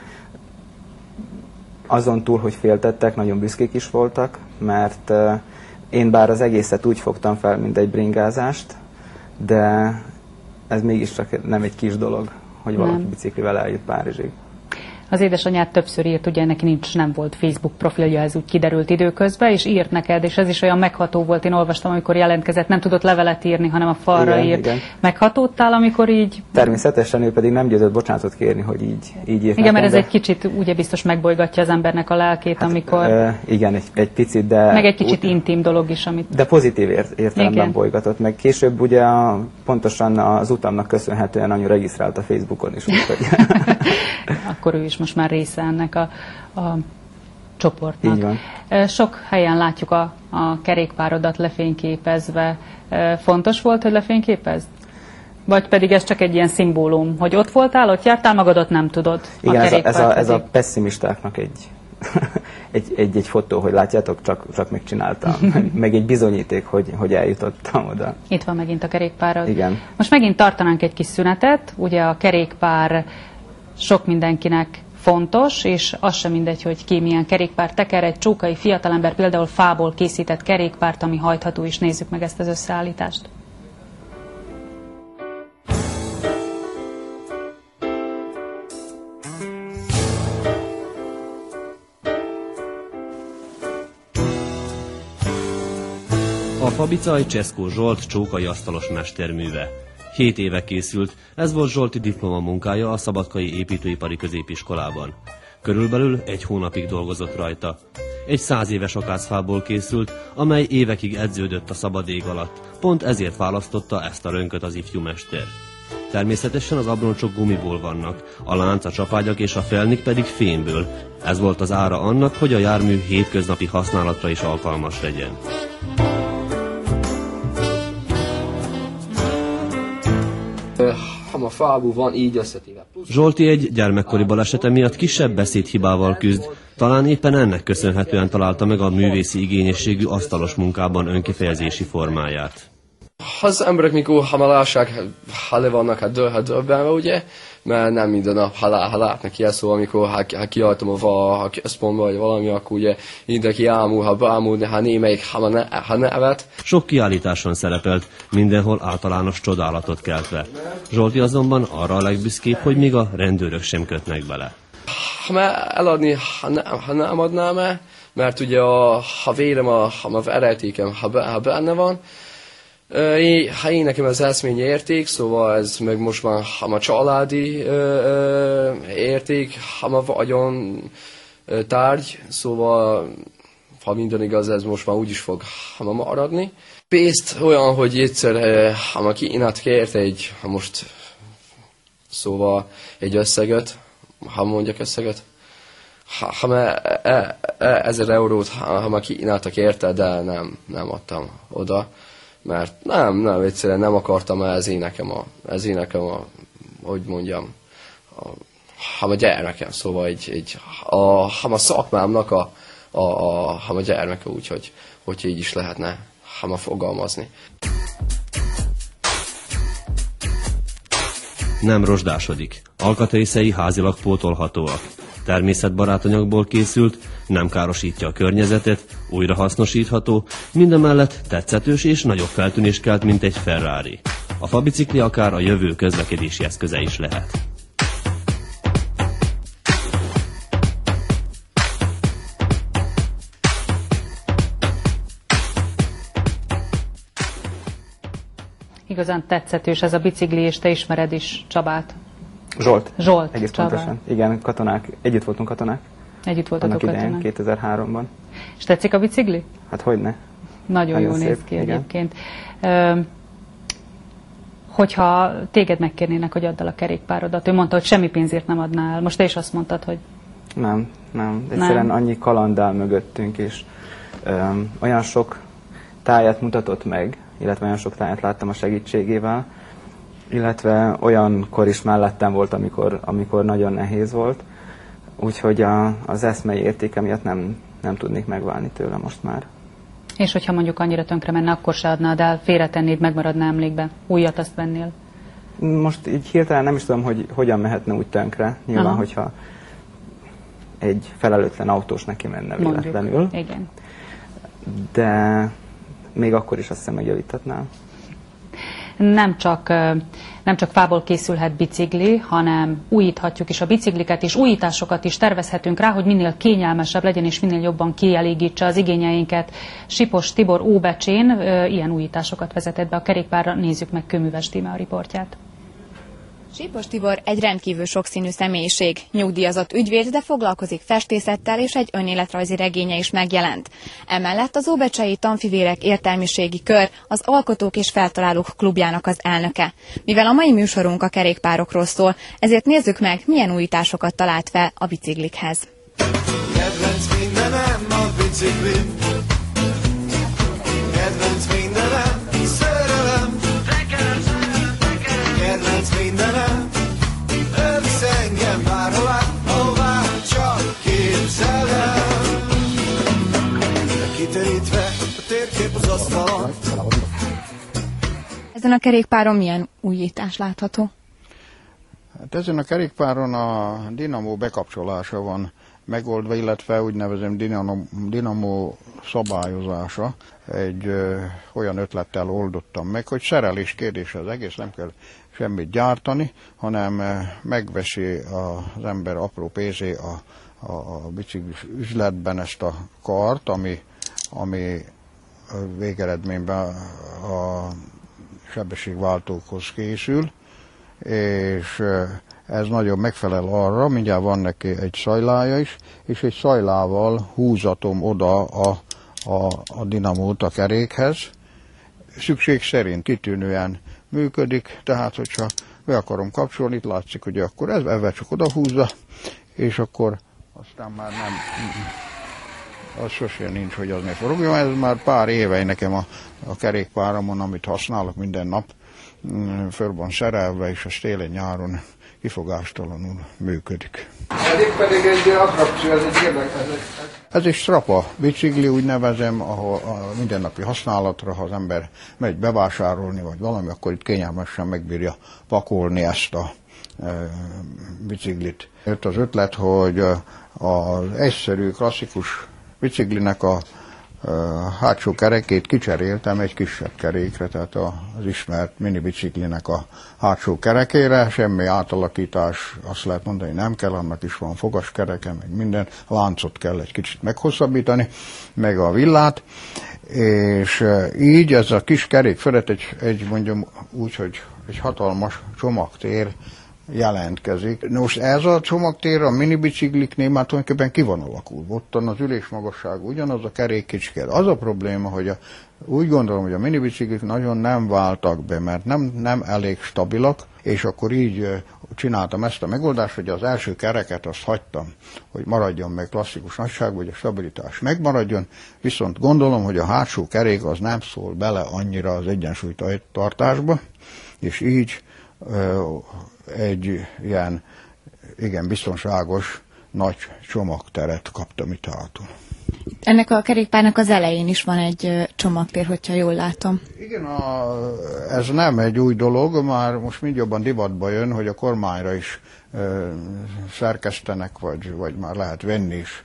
azon túl, hogy féltettek, nagyon büszkék is voltak, mert én bár az egészet úgy fogtam fel, mint egy bringázást, de ez mégiscsak nem egy kis dolog, hogy valaki biciklivel eljut Párizsig. Az édesanyád többször írt, ugye neki nem volt Facebook profilja, ez úgy kiderült időközben, és írt neked, és ez is olyan megható volt, én olvastam, amikor jelentkezett, nem tudott levelet írni, hanem a falra írt. Igen. Meghatódtál, amikor így... Természetesen, ő pedig nem győzött bocsánatot kérni, hogy így írt. Igen, nekem, mert ez egy kicsit ugye biztos megbolygatja az embernek a lelkét, hát, amikor... Igen, egy picit, de... Meg egy kicsit intim dolog is, amit... De pozitív értelemben bolygatott, meg később ugye pontosan az utamnak köszönhetően anyu regisztrált a Facebookon is. Úgyhogy... Akkor ő is most már része ennek a csoportnak. Így van. Sok helyen látjuk a kerékpárodat lefényképezve. Fontos volt, hogy lefényképezd? Vagy pedig ez csak egy ilyen szimbólum, hogy ott voltál, ott jártál, magadat nem tudod? Igen, ez a pessimistáknak egy fotó, hogy látjátok, csak megcsináltam. Meg egy bizonyíték, hogy eljutottam oda. Itt van megint a kerékpárod. Igen. Most megint tartanánk egy kis szünetet. Ugye a kerékpár sok mindenkinek fontos, és az sem mindegy, hogy ki milyen kerékpár teker. Egy csókai fiatalember például fából készített kerékpárt, ami hajtható is. Nézzük meg ezt az összeállítást. A Fabicaj Cseszkó Zsolt csókai asztalos mesterműve. 7 éve készült, ez volt Zsolti diplomamunkája a Szabadkai Építőipari Középiskolában. Körülbelül 1 hónapig dolgozott rajta. Egy 100 éves akácfából készült, amely évekig edződött a szabad ég alatt. Pont ezért választotta ezt a rönköt az ifjú mester. Természetesen az abroncsok gumiból vannak, a lánc, a csapágyak és a felnik pedig fémből. Ez volt az ára annak, hogy a jármű hétköznapi használatra is alkalmas legyen. A fából van így összetéve. Zsolti egy gyermekkori balesete miatt kisebb beszédhibával küzd. Talán éppen ennek köszönhetően találta meg a művészi igényességű asztalos munkában önkifejezési formáját. Az emberek mikor lássák, le vannak döbbenve, ugye? Mert nem minden nap, ha látnak ilyen szó, amikor kiadtam a központba, vagy valami, akkor ugye mindenki ámul, ha bámul, ha némelyik, ha nevet. Sok kiállításon szerepelt, mindenhol általános csodálatot keltve. Zsolti azonban arra a legbüszkébb, hogy még a rendőrök sem kötnek bele. Ha eladni, ha nem adnám el, mert ugye ha vérem, a veretékem, ha benne van, én nekem az eszmény érték, szóval ez meg most már a családi érték, a vagyon tárgy, szóval ha minden igaz, ez most már úgyis fog maradni. Pénzt olyan, hogy egyszer kínált kért most szóval egy összeget, ha mondjak összeget, 1000 eurót, ha kínáltak érte, de nem adtam oda. Mert nem, egyszerűen nem akartam, ez én nekem hogy mondjam, a gyermekem, szóval a szakmámnak a gyermeke, úgyhogy így is lehetne fogalmazni. Nem rozsdásodik. Alkatrészei házilag pótolhatóak. Természetbarát anyagból készült, nem károsítja a környezetet, újrahasznosítható, mindemellett tetszetős és nagyobb feltűnést kelt, mint egy Ferrari. A fabicikli akár a jövő közlekedési eszköze is lehet. Igazán tetszetős ez a bicikli, és te ismered is Csabát. Zsolt. Egész pontosan. Igen, katonák. Együtt voltunk katonák. Együtt voltatok katonák. 2003-ban. És tetszik a bicikli? Hát hogyne. Nagyon jól néz ki egyébként. Hogyha téged megkérnének, hogy add el a kerékpárodat, ő mondta, hogy semmi pénzért nem adnál. Most te is azt mondtad, hogy... Nem. Egyszerűen annyi kaland áll mögöttünk, és olyan sok tájat mutatott meg, illetve olyan sok tájat láttam a segítségével, illetve olyankor is mellettem volt, amikor nagyon nehéz volt. Úgyhogy az eszmei értéke miatt nem tudnék megválni tőle most már. És hogyha mondjuk annyira tönkre menne, akkor se adnád el, félretennéd, megmaradna emlékbe, újat azt vennél? Most így hirtelen nem is tudom, hogy hogyan mehetne úgy tönkre. Nyilván, hogyha egy felelőtlen autós neki menne véletlenül. Igen. De még akkor is azt hiszem megjavítatnám. nem csak fából készülhet bicikli, hanem újíthatjuk is a bicikliket, és újításokat is tervezhetünk rá, hogy minél kényelmesebb legyen, és minél jobban kielégítse az igényeinket. Sipos Tibor Óbecsén ilyen újításokat vezetett be a kerékpárra. Nézzük meg Kőműves Tíme a riportját. Sipos Tibor egy rendkívül sokszínű személyiség. Nyugdíjazott ügyvéd, de foglalkozik festészettel, és egy önéletrajzi regénye is megjelent. Emellett az Óbecsei Tanfivérek Értelmiségi Kör, az Alkotók és Feltalálók Klubjának az elnöke. Mivel a mai műsorunk a kerékpárokról szól, ezért nézzük meg, milyen újításokat talált fel a biciklikhez. Kedvenc mindenem a biciklim. Kedvenc mindenem, szerelem. Kedvenc mindenem, elvisz engem bárhová, ahová csak képzelem. Kiterítve a térkép az asztalon. Ezen a kerékpáron milyen újítás látható? Hát ezen a kerékpáron a dinamó bekapcsolása van megoldva, illetve úgynevezett dinamó szabályozása. Egy olyan ötlettel oldottam meg, hogy szerelés kérdése az egész, nem kell semmit gyártani, hanem megveszi az ember apró pénzé a biciklis üzletben ezt a kart, ami végeredményben a sebességváltókhoz készül, és ez nagyon megfelel arra, mindjárt van neki egy szajlája is, és egy szajlával húzatom oda a dinamót a kerékhez. Szükség szerint kitűnően működik, tehát hogyha be akarom kapcsolni, itt látszik, hogy akkor ezzel csak odahúzza, és akkor aztán már nem, az sosem nincs, hogy az ne forogjon. Ez már pár éve nekem a kerékpáramon, amit használok minden nap, föl van szerelve, és az télen-nyáron kifogástalanul működik. Eddig pedig egy attrakció, ez egy érdekes. Ez egy strapa bicikli, úgy nevezem, ahol a mindennapi használatra, ha az ember megy bevásárolni, vagy valami, akkor itt kényelmesen megbírja pakolni ezt a biciklit. Jött az ötlet, hogy az egyszerű, klasszikus biciklinek a hátsó kerekét kicseréltem egy kisebb kerékre, tehát az ismert minibiciklinek a hátsó kerekére, semmi átalakítás, azt lehet mondani, nem kell, annak is van fogaskereke, meg minden, láncot kell egy kicsit meghosszabbítani, meg a villát, és így ez a kis kerék fölött egy mondjam úgy, hogy egy hatalmas csomagtér jelentkezik. Most ez a csomagtér a minibicikliknél már tulajdonképpen ki van alakulva. Ottan az ülésmagasság ugyanaz, a kerék kicsiked. Az a probléma, hogy úgy gondolom, hogy a minibiciklik nagyon nem váltak be, mert nem elég stabilak, és akkor így csináltam ezt a megoldást, hogy az első kereket azt hagytam, hogy maradjon meg klasszikus nagyság, vagy a stabilitás megmaradjon, viszont gondolom, hogy a hátsó kerék az nem szól bele annyira az egyensúlytartásba, és így egy ilyen igen biztonságos nagy csomagteret kaptam itt hátul. Ennek a kerékpárnak az elején is van egy csomagtér, hogyha jól látom. Igen, ez nem egy új dolog, már most mind jobban divatba jön, hogy a kormányra is szerkesztenek, vagy már lehet venni is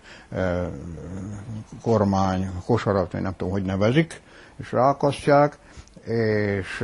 kormány kosarat, vagy nem tudom, hogy nevezik, és ráakasztják, és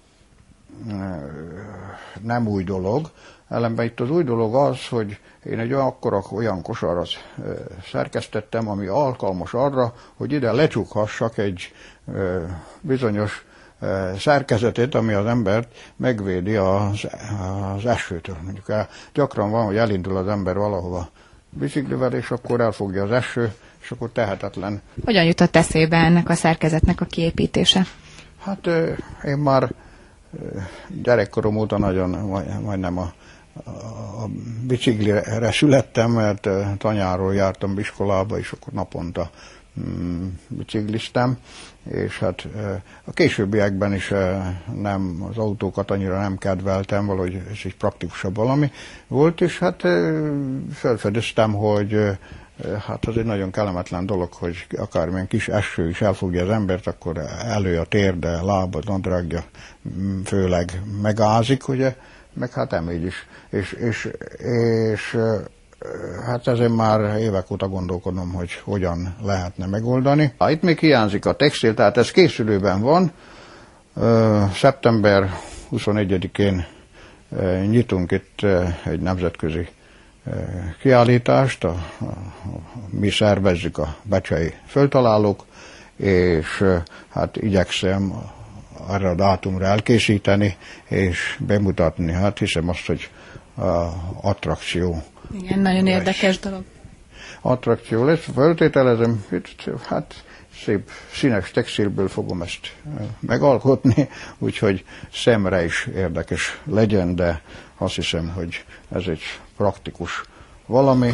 nem új dolog. Ellenben itt az új dolog az, hogy én egy olyan kosarat szerkesztettem, ami alkalmas arra, hogy ide lecsukhassak egy bizonyos szerkezetét, ami az embert megvédi az esőtől. Mondjuk gyakran van, hogy elindul az ember valahova biciklivel, és akkor elfogja az eső, és akkor tehetetlen. Hogyan jutott eszébe ennek a szerkezetnek a kiépítése? Hát én már gyerekkorom óta nagyon majdnem a biciklire születtem, mert tanyáról jártam iskolába, és akkor naponta bicikliztem, és hát a későbbiekben is az autókat annyira nem kedveltem, valahogy ez egy praktikusabb valami volt, és hát felfedeztem, hogy hát az egy nagyon kellemetlen dolog, hogy akármilyen kis eső is elfogja az embert, akkor elő a térde, lába, nadrágja főleg megázik, ugye, meg hát emégy is. És hát ezen már évek óta gondolkodom, hogy hogyan lehetne megoldani. Itt még hiányzik a textil, tehát ez készülőben van, Szeptember 21-én nyitunk itt egy nemzetközi kiállítást, mi szervezzük a becsei földtalálók, és hát igyekszem arra a dátumra elkészíteni és bemutatni. Hát hiszem azt, hogy attrakció. Igen, nagyon érdekes dolog. Attrakció lesz, feltételezem, hát szép színes textilből fogom ezt megalkotni, úgyhogy szemre is érdekes legyen, de azt hiszem, hogy ez egy praktikus valami.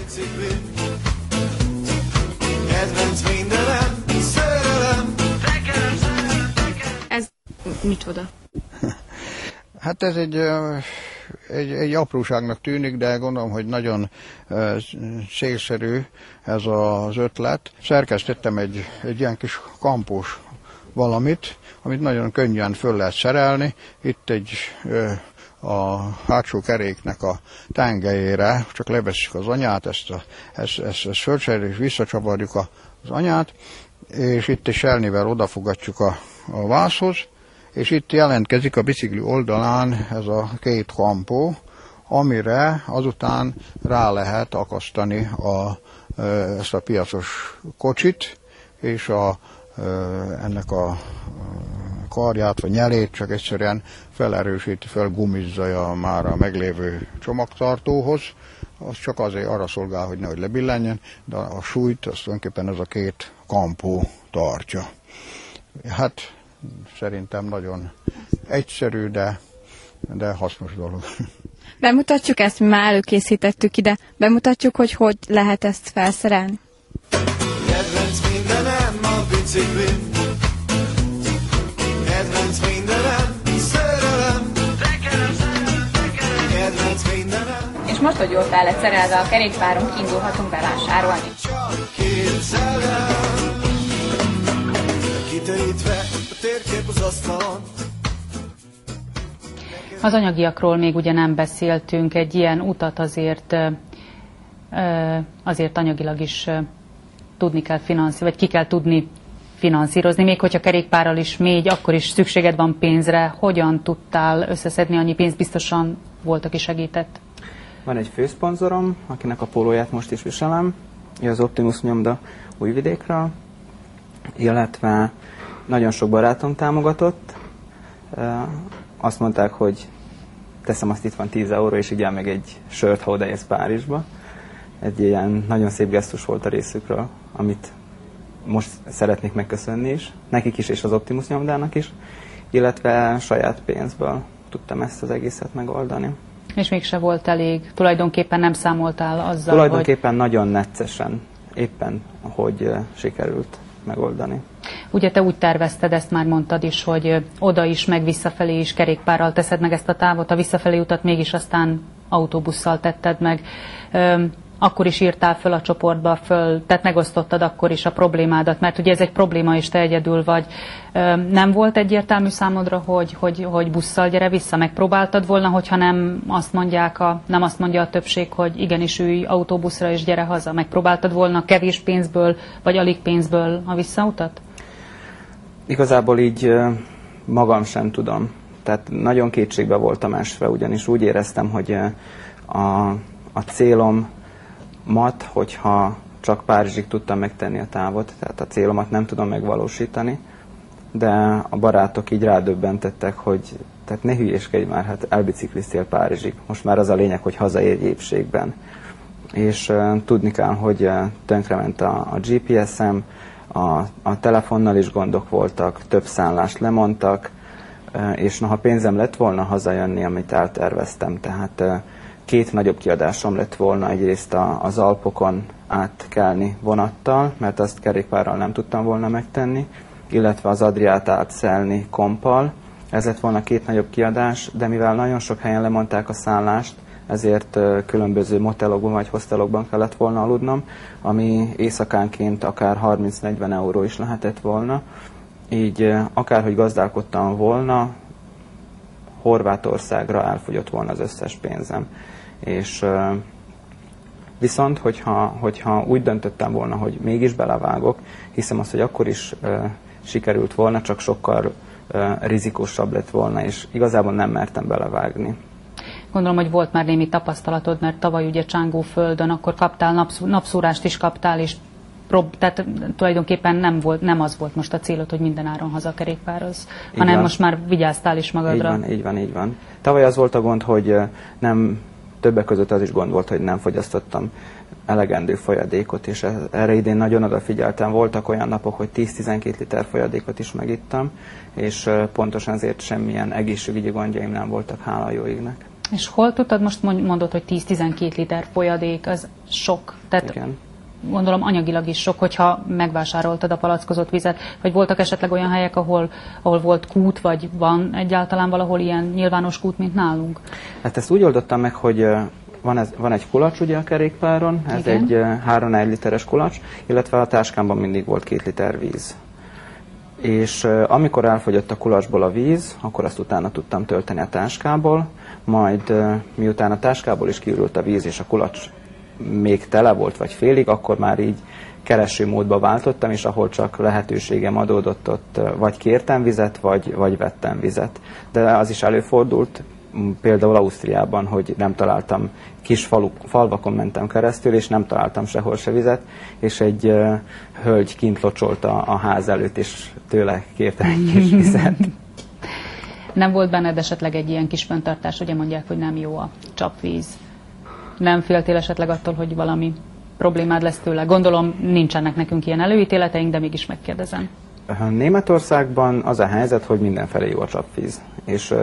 Ez micsoda? Hát ez egy apróságnak tűnik, de gondolom, hogy nagyon célszerű ez az ötlet. Szerkesztettem egy ilyen kis kampós valamit, amit nagyon könnyen föl lehet szerelni. Itt a hátsó keréknek a tengelyére csak levesszük az anyát, ezt fölcseréljük és visszacsavarjuk az anyát, és itt is selnivel odafogatjuk a vászhoz, és itt jelentkezik a bicikli oldalán ez a két kampó, amire azután rá lehet akasztani ezt a piacos kocsit, és ennek a karját vagy nyelét csak egyszerűen felerősíti, felgumizza már a meglévő csomagtartóhoz. Az csak azért arra szolgál, hogy nehogy lebillenjen, de a súlyt azt tulajdonképpen ez a két kampó tartja. Hát szerintem nagyon egyszerű, de hasznos dolog. Bemutatjuk ezt, mi már előkészítettük ide. Bemutatjuk, hogy lehet ezt felszerelni. Kedvenc mindenem a biciklim, kedvenc mindenem szerelem, kedvenc mindenem. És most, hogy jól fel lett szerelve a kerékpárunk, indulhatunk bevásárolni. Csak képzelem, kiterítve a térkép az asztalon. Az anyagiakról még ugye nem beszéltünk, egy ilyen utat azért anyagilag is tudni kell finanszírozni, vagy ki kell tudni finanszírozni, még hogyha kerékpárral is mégy, akkor is szükséged van pénzre. Hogyan tudtál összeszedni annyi pénzt? Biztosan volt, aki segített. Van egy főszponzorom, akinek a pólóját most is viselem, ő az Optimus nyomda Újvidékről, illetve nagyon sok barátom támogatott. Azt mondták, hogy teszem, azt itt van 10 euró, és így meg egy sört, ha odaérsz Párizsba. Egy ilyen nagyon szép gesztus volt a részükről, amit most szeretnék megköszönni is, nekik is és az Optimus nyomdának is, illetve saját pénzből tudtam ezt az egészet megoldani. És mégse volt elég? Tulajdonképpen nem számoltál azzal, Tulajdonképpen nagyon neccesen, éppen, hogy sikerült megoldani. Ugye te úgy tervezted, ezt már mondtad is, hogy oda is, meg visszafelé is kerékpárral teszed meg ezt a távot, a visszafelé utat mégis aztán autóbusszal tetted meg. Akkor is írtál föl a csoportba, tehát megosztottad akkor is a problémádat, mert ugye ez egy probléma, és te egyedül vagy. Nem volt egyértelmű számodra, hogy busszal gyere vissza? Megpróbáltad volna, hogyha nem azt mondja a többség, hogy igenis ülj autóbuszra és gyere haza? Megpróbáltad volna kevés pénzből, vagy alig pénzből a visszautat? Igazából így magam sem tudom. Tehát nagyon kétségbe voltam esve, ugyanis úgy éreztem, hogy a célomat, hogyha csak Párizsig tudtam megtenni a távot, tehát a célomat nem tudom megvalósítani, de a barátok így rádöbbentettek, hogy tehát ne hülyéskedj már, hát elbicikliztél Párizsig. Most már az a lényeg, hogy hazaérj épségben. És tudni kell, hogy tönkrement a GPS-em, a telefonnal is gondok voltak, több szállást lemondtak, és ha pénzem lett volna hazajönni, amit elterveztem, tehát 2 nagyobb kiadásom lett volna, egyrészt az Alpokon átkelni vonattal, mert azt kerékpárral nem tudtam volna megtenni, illetve az Adriát átszelni kompal. Ez lett volna 2 nagyobb kiadás, de mivel nagyon sok helyen lemondták a szállást, ezért különböző motelokban vagy hostelokban kellett volna aludnom, ami éjszakánként akár 30-40 euró is lehetett volna. Így akárhogy gazdálkodtam volna, Horvátországra elfogyott volna az összes pénzem. És viszont, hogyha úgy döntöttem volna, hogy mégis belevágok, hiszem azt, hogy akkor is sikerült volna, csak sokkal rizikósabb lett volna, és igazából nem mertem belevágni. Gondolom, hogy volt már némi tapasztalatod, mert tavaly ugye Csángóföldön, akkor kaptál napszúrást is kaptál, és tehát tulajdonképpen nem az volt most a célod, hogy minden áron hazakerékpározz, hanem most már vigyáztál is magadra. Így van. Tavaly az volt a gond, hogy nem, többek között az is gond volt, hogy nem fogyasztottam elegendő folyadékot, és erre idén nagyon odafigyeltem. Voltak olyan napok, hogy 10-12 liter folyadékot is megittam, és pontosan ezért semmilyen egészségügyi gondjaim nem voltak, hála a jó égnek. És hol tudtad, most mondod, hogy 10-12 liter folyadék, az sok. Tehát igen. Gondolom anyagilag is sok, hogyha megvásároltad a palackozott vizet, vagy voltak esetleg olyan helyek, ahol volt kút, vagy van egyáltalán valahol ilyen nyilvános kút, mint nálunk? Hát ezt úgy oldottam meg, hogy van egy kulacs ugye a kerékpáron, ez igen. Egy 3-4 literes kulacs, illetve a táskámban mindig volt 2 liter víz. És amikor elfogyott a kulacsból a víz, akkor azt utána tudtam tölteni a táskából, majd miután a táskából is kiürült a víz, és a kulacs még tele volt, vagy félig, akkor már így kereső módba váltottam, és ahol csak lehetőségem adódott, ott vagy kértem vizet, vagy vettem vizet. De az is előfordult, például Ausztriában, hogy nem találtam, kis falvakon mentem keresztül, és nem találtam sehol se vizet, és egy hölgy kint locsolt a ház előtt, és tőle kértem egy kis vizet. Nem volt benned esetleg egy ilyen kis fenntartás, ugye mondják, hogy nem jó a csapvíz? Nem féltél esetleg attól, hogy valami problémád lesz tőle? Gondolom nincsenek nekünk ilyen előítéleteink, de mégis megkérdezem. Németországban az a helyzet, hogy mindenfelé jó a csapvíz, és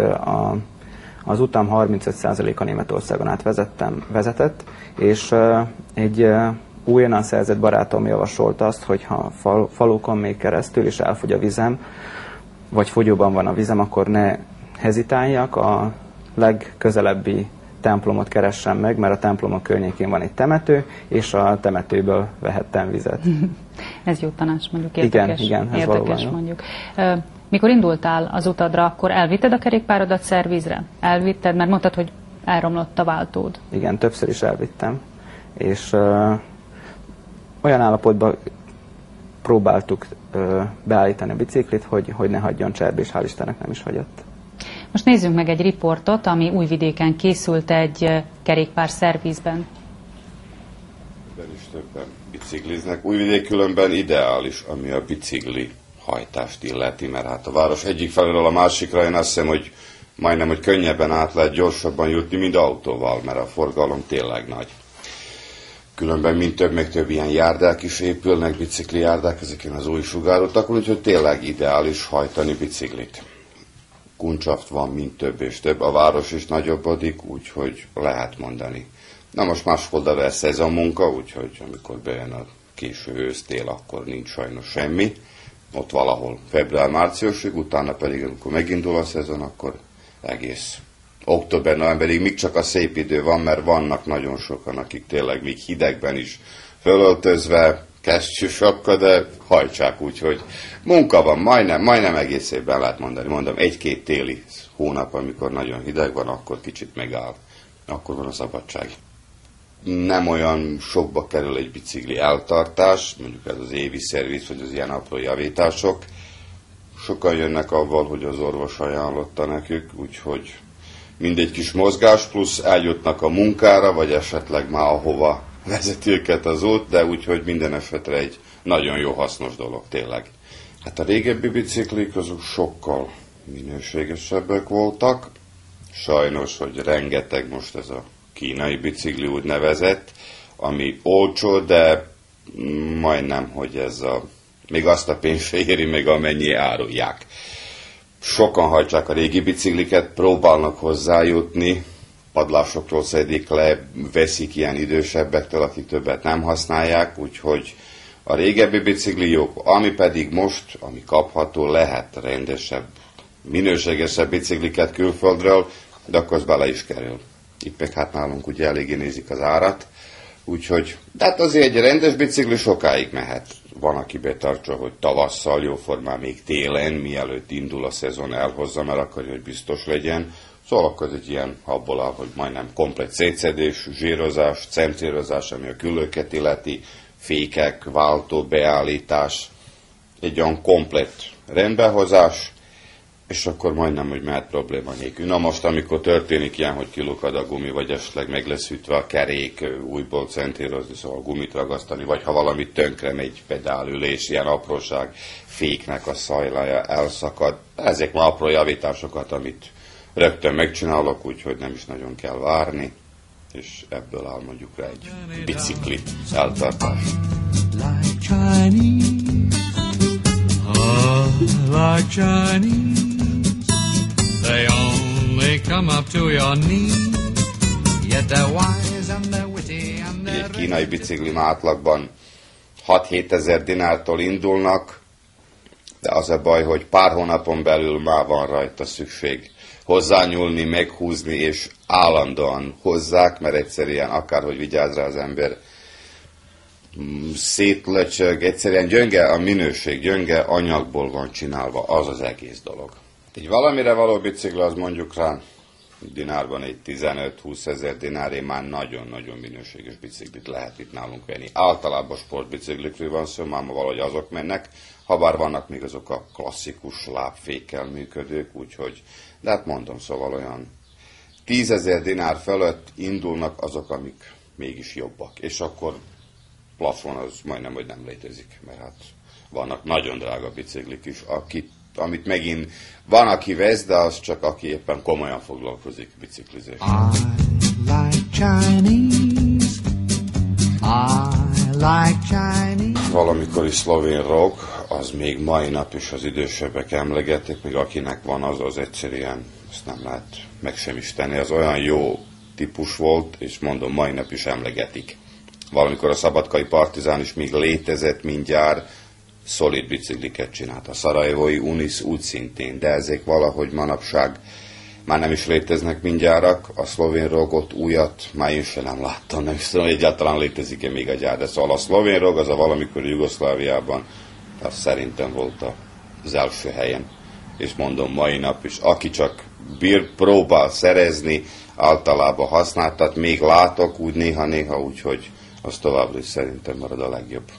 az utam 35%-a Németországon át vezetett, és egy újonnan szerzett barátom javasolta azt, hogy ha falukon még keresztül és elfogy a vizem, vagy fogyóban van a vizem, akkor ne hezitáljak, a legközelebbi templomot keressem meg, mert a templomok környékén van egy temető, és a temetőből vehettem vizet. Ez jó tanács, mondjuk érdekes. Igen, ez érdekes mondjuk. Mikor indultál az utadra, akkor elvitted a kerékpárodat szervizre? Elvitted, mert mondtad, hogy elromlott a váltód. Igen, többször is elvittem, és olyan állapotban próbáltuk beállítani a biciklit, hogy ne hagyjon cserbe, és hál' Istennek nem is hagyott. Most nézzünk meg egy riportot, ami Újvidéken készült egy kerékpár szervizben. Ebben is többen bicikliznek. Újvidék különben ideális, ami a bicikli hajtást illeti, mert hát a város egyik felől a másikra én azt hiszem, hogy majdnem, hogy könnyebben át lehet gyorsabban jutni, mint autóval, mert a forgalom tényleg nagy. Különben még több ilyen járdák is épülnek, bicikli járdák ezeken az új sugárutakon, úgyhogy tényleg ideális hajtani biciklit. Kuncsaft van, mint több és több, a város is nagyobbodik, úgyhogy lehet mondani. Na most máshol lesz ez a munka, úgyhogy amikor bejön a késő ősz-tél, akkor nincs sajnos semmi. Ott valahol február-márciusig, utána pedig, amikor megindul a szezon, akkor egész október-novemberig még csak a szép idő van, mert vannak nagyon sokan, akik tényleg még hidegben is fölöltözve, kesztyűsapka, de hajtsák, úgyhogy munka van, majdnem egész évben lehet mondani. Mondom, 1-2 téli hónap, amikor nagyon hideg van, akkor kicsit megáll. Akkor van a szabadság. Nem olyan sokba kerül egy bicikli eltartás, mondjuk ez az évi szerviz, vagy az ilyen apró javítások. Sokan jönnek avval, hogy az orvos ajánlotta nekük, úgyhogy mindegy kis mozgás, plusz eljutnak a munkára, vagy esetleg már ahova vezet őket az út, de úgyhogy minden esetre egy nagyon jó hasznos dolog tényleg. Hát a régebbi biciklik azok sokkal minőségesebbek voltak. Sajnos, hogy rengeteg most ez a kínai bicikli úgynevezett, ami olcsó, de majdnem, hogy ez még azt a pénzt se éri, még amennyi árulják. Sokan hajtsák a régi bicikliket, próbálnak hozzájutni, padlásokról szedik le, veszik ilyen idősebbektől, akik többet nem használják, úgyhogy a régebbi bicikli jók, ami pedig most, ami kapható, lehet rendesebb, minőségesebb bicikliket külföldről, de akkor az bele is kerül. Itt meg hát nálunk ugye eléggé nézik az árat, úgyhogy, de hát azért egy rendes bicikli sokáig mehet. Van, aki betartsa, hogy tavasszal, jóformán még télen, mielőtt indul a szezon, elhozza, mert akarja, hogy biztos legyen. Szóval akkor egy ilyen abból áll, hogy majdnem komplet szétszedés, zsírozás, centrírozás, ami a külőket illeti, fékek, váltó, beállítás, egy olyan komplet rendbehozás, és akkor majdnem, hogy mehet probléma nélkül. Na most, amikor történik ilyen, hogy kilukad a gumi, vagy esetleg meg lesz ütve a kerék, újból centírozni, szóval gumit ragasztani, vagy ha valamit tönkre megy, pedálülés, ilyen apróság, féknek a szajlája elszakad. Ezek már apró javításokat, amit rögtön megcsinálok, úgyhogy nem is nagyon kell várni, és ebből áll mondjuk rá egy bicikli eltartás. Like Chinese, like Chinese, they only come up to your knees, yet they're wise and they're witty and they're... Egy kínai biciklim átlagban 6-7 ezer dinártól indulnak, de az a baj, hogy pár hónapon belül már van rajta szükség hozzányúlni, meghúzni, és állandóan hozzák, mert egyszerűen akárhogy vigyáz rá az ember, szétlöcsög, egyszerűen gyönge a minőség, gyönge anyagból van csinálva az az egész dolog. Egy valamire való bicikli, az mondjuk rá dinárban egy 15-20 ezer dináré már nagyon-nagyon minőséges biciklit lehet itt nálunk venni. Általában sportbiciklikről van szó, már valahogy azok mennek, habár vannak még azok a klasszikus lábfékkel működők, úgyhogy, de hát mondom, szóval olyan 10 000 dinár fölött indulnak azok, amik mégis jobbak. És akkor plafon az majdnem, hogy nem létezik, mert hát vannak nagyon drága biciklik is, amit megint van, aki vesz, de az csak aki éppen komolyan foglalkozik biciklizéssel. I like Chinese, I like Chinese. Valamikori szlovén rock, az még mai nap is az idősebbek emlegetik, még akinek van, az egyszerűen ezt nem lehet meg sem is tenni. Az olyan jó típus volt, és mondom, mai nap is emlegetik. Valamikor a szabadkai Partizán is még létezett mindjárt, szolid bicikliket csinált. A szarajevói Unis úgy szintén, de ezek valahogy manapság már nem is léteznek mindjárt. A szlovén rogot újat már én sem nem láttam, nem is tudom, hogy egyáltalán létezik-e még a gyár. De szóval a szlovén rog az a valamikor Jugoszláviában, az szerintem volt az első helyen. És mondom, mai nap is, aki csak próbál szerezni, általában használtat, még látok úgy néha-néha, úgyhogy az továbbra is szerintem marad a legjobb.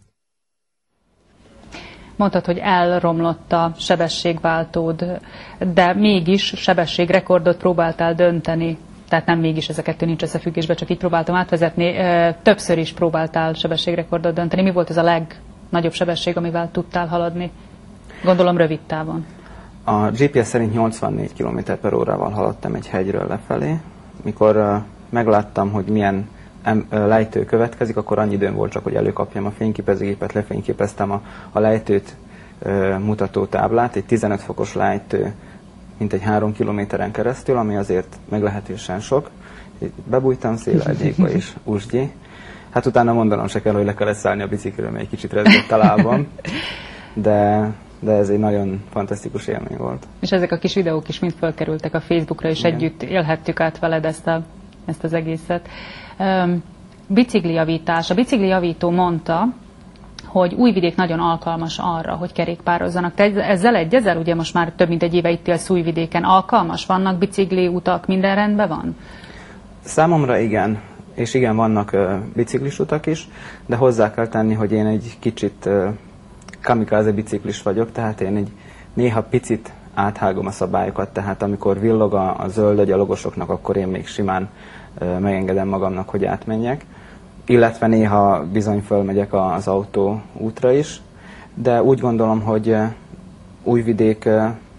Mondtad, hogy elromlott a sebességváltód, de mégis sebességrekordot próbáltál dönteni. Tehát nem mégis, ez a kettő nincs összefüggésben, csak így próbáltam átvezetni. Többször is próbáltál sebességrekordot dönteni. Mi volt ez a legnagyobb sebesség, amivel tudtál haladni? Gondolom rövid távon. A GPS szerint 84 km/h-val haladtam egy hegyről lefelé. Mikor megláttam, hogy milyen lejtő következik, akkor annyi időm volt csak, hogy előkapjam a fényképezőgépet, lefényképeztem a lejtőt mutató táblát, egy 15 fokos lejtő, mintegy 3 kilométeren keresztül, ami azért meglehetősen sok. Bebújtam Szélágyékba is, Usgyi. Hát utána mondanom se kell, hogy le kellett szállni a bicikliről, mert egy kicsit rezgett a lábam, de ez egy nagyon fantasztikus élmény volt. És ezek a kis videók is mind felkerültek a Facebookra, és igen, együtt élhettük át veled ezt az egészet. Biciklijavítás. A biciklijavító mondta, hogy Újvidék nagyon alkalmas arra, hogy kerékpározzanak. Te ezzel egyezel? Ugye most már több mint egy éve itt élsz Újvidéken. Alkalmas? Vannak bicikliutak? Minden rendben van? Számomra igen. És igen, vannak biciklis utak is, de hozzá kell tenni, hogy én egy kicsit kamikáze biciklis vagyok, tehát én néha picit áthágom a szabályokat, tehát amikor villog a zöld a gyalogosoknak, akkor én még simán megengedem magamnak, hogy átmenjek. Illetve néha bizony fölmegyek az autó útra is, de úgy gondolom, hogy Újvidék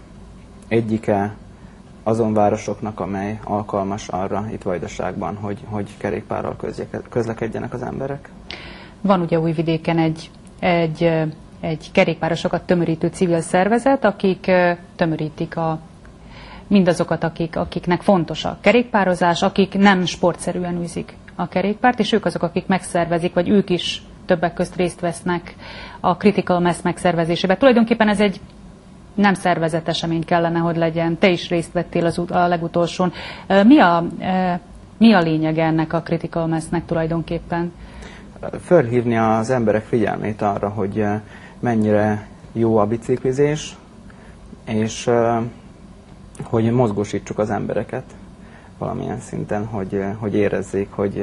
egyike azon városoknak, amely alkalmas arra itt Vajdaságban, hogy kerékpárral közlekedjenek az emberek. Van ugye Újvidéken egy kerékpárosokat tömörítő civil szervezet, akik tömörítik mindazokat, akiknek fontos a kerékpározás, akik nem sportszerűen űzik a kerékpárt, és ők azok, akik megszervezik, vagy ők is többek közt részt vesznek a Critical Mass megszervezésében. Tulajdonképpen ez egy nem szervezett esemény kellene, hogy legyen. Te is részt vettél a legutolsón. Mi a lényege ennek a Critical Massnek tulajdonképpen? Fölhívni az emberek figyelmét arra, hogy mennyire jó a biciklizés, és hogy mozgósítsuk az embereket valamilyen szinten, hogy érezzék, hogy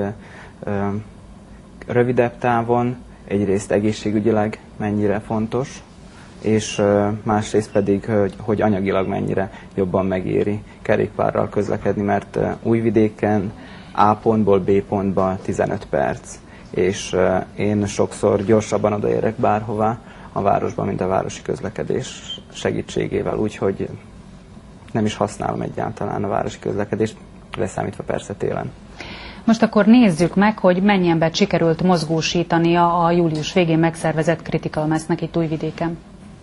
rövidebb távon egyrészt egészségügyileg mennyire fontos, és másrészt pedig, hogy anyagilag mennyire jobban megéri kerékpárral közlekedni, mert Újvidéken A pontból B pontba 15 perc, és én sokszor gyorsabban odaérek bárhová a városban, mint a városi közlekedés segítségével, úgyhogy nem is használom egyáltalán a városi közlekedést, leszámítva persze télen. Most akkor nézzük meg, hogy mennyi embert sikerült mozgósítania a július végén megszervezett Critical Mass-nek itt Újvidéken.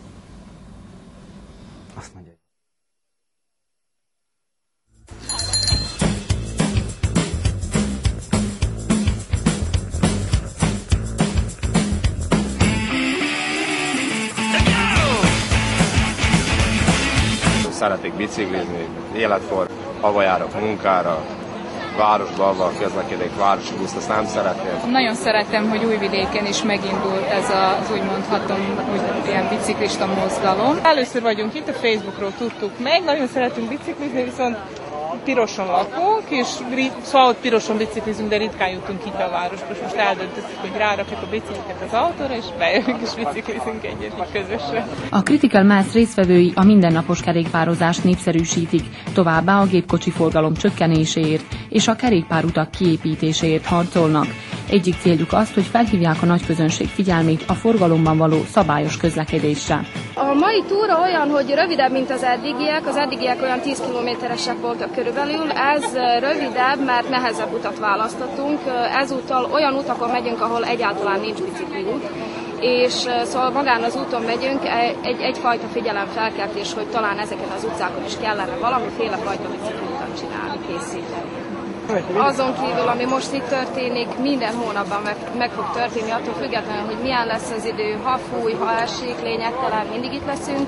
Szeretik biciklizni, életfor, hova járok munkára, városba, avval közlekedik, városi buszt, azt nem szeretném. Nagyon szeretem, hogy Újvidéken is megindult ez az úgy mondhatom, hogy ilyen biciklista mozgalom. Először vagyunk itt, a Facebookról tudtuk meg, nagyon szeretünk biciklizni, viszont piroson lakunk, és szóval ott piroson biciklizünk, de ritkán jutunk itt a városba, és most eldöntöttük, hogy rárakjuk a bicikliket az autóra, és bejövünk, és biciklizünk egyet közösre. A Critical Mass résztvevői a mindennapos kerékpározást népszerűsítik, továbbá a gépkocsi forgalom csökkenéséért és a kerékpárutak kiépítéséért harcolnak. Egyik céljuk az, hogy felhívják a nagyközönség figyelmét a forgalomban való szabályos közlekedésre. A mai túra olyan, hogy rövidebb, mint az eddigiek olyan 10 kilométeresek voltak körülbelül. Ez rövidebb, mert nehezebb utat választottunk. Ezúttal olyan utakon megyünk, ahol egyáltalán nincs bicikliút. És szóval magán az úton megyünk, egyfajta figyelemfelkeltés, hogy talán ezeken az utcákon is kellene valamiféle fajta bicikliutat csinálni, készíteni. Azon kívül, ami most itt történik, minden hónapban meg fog történni, attól függetlenül, hogy milyen lesz az idő, ha fúj, ha esik, lényegtelen, mindig itt leszünk.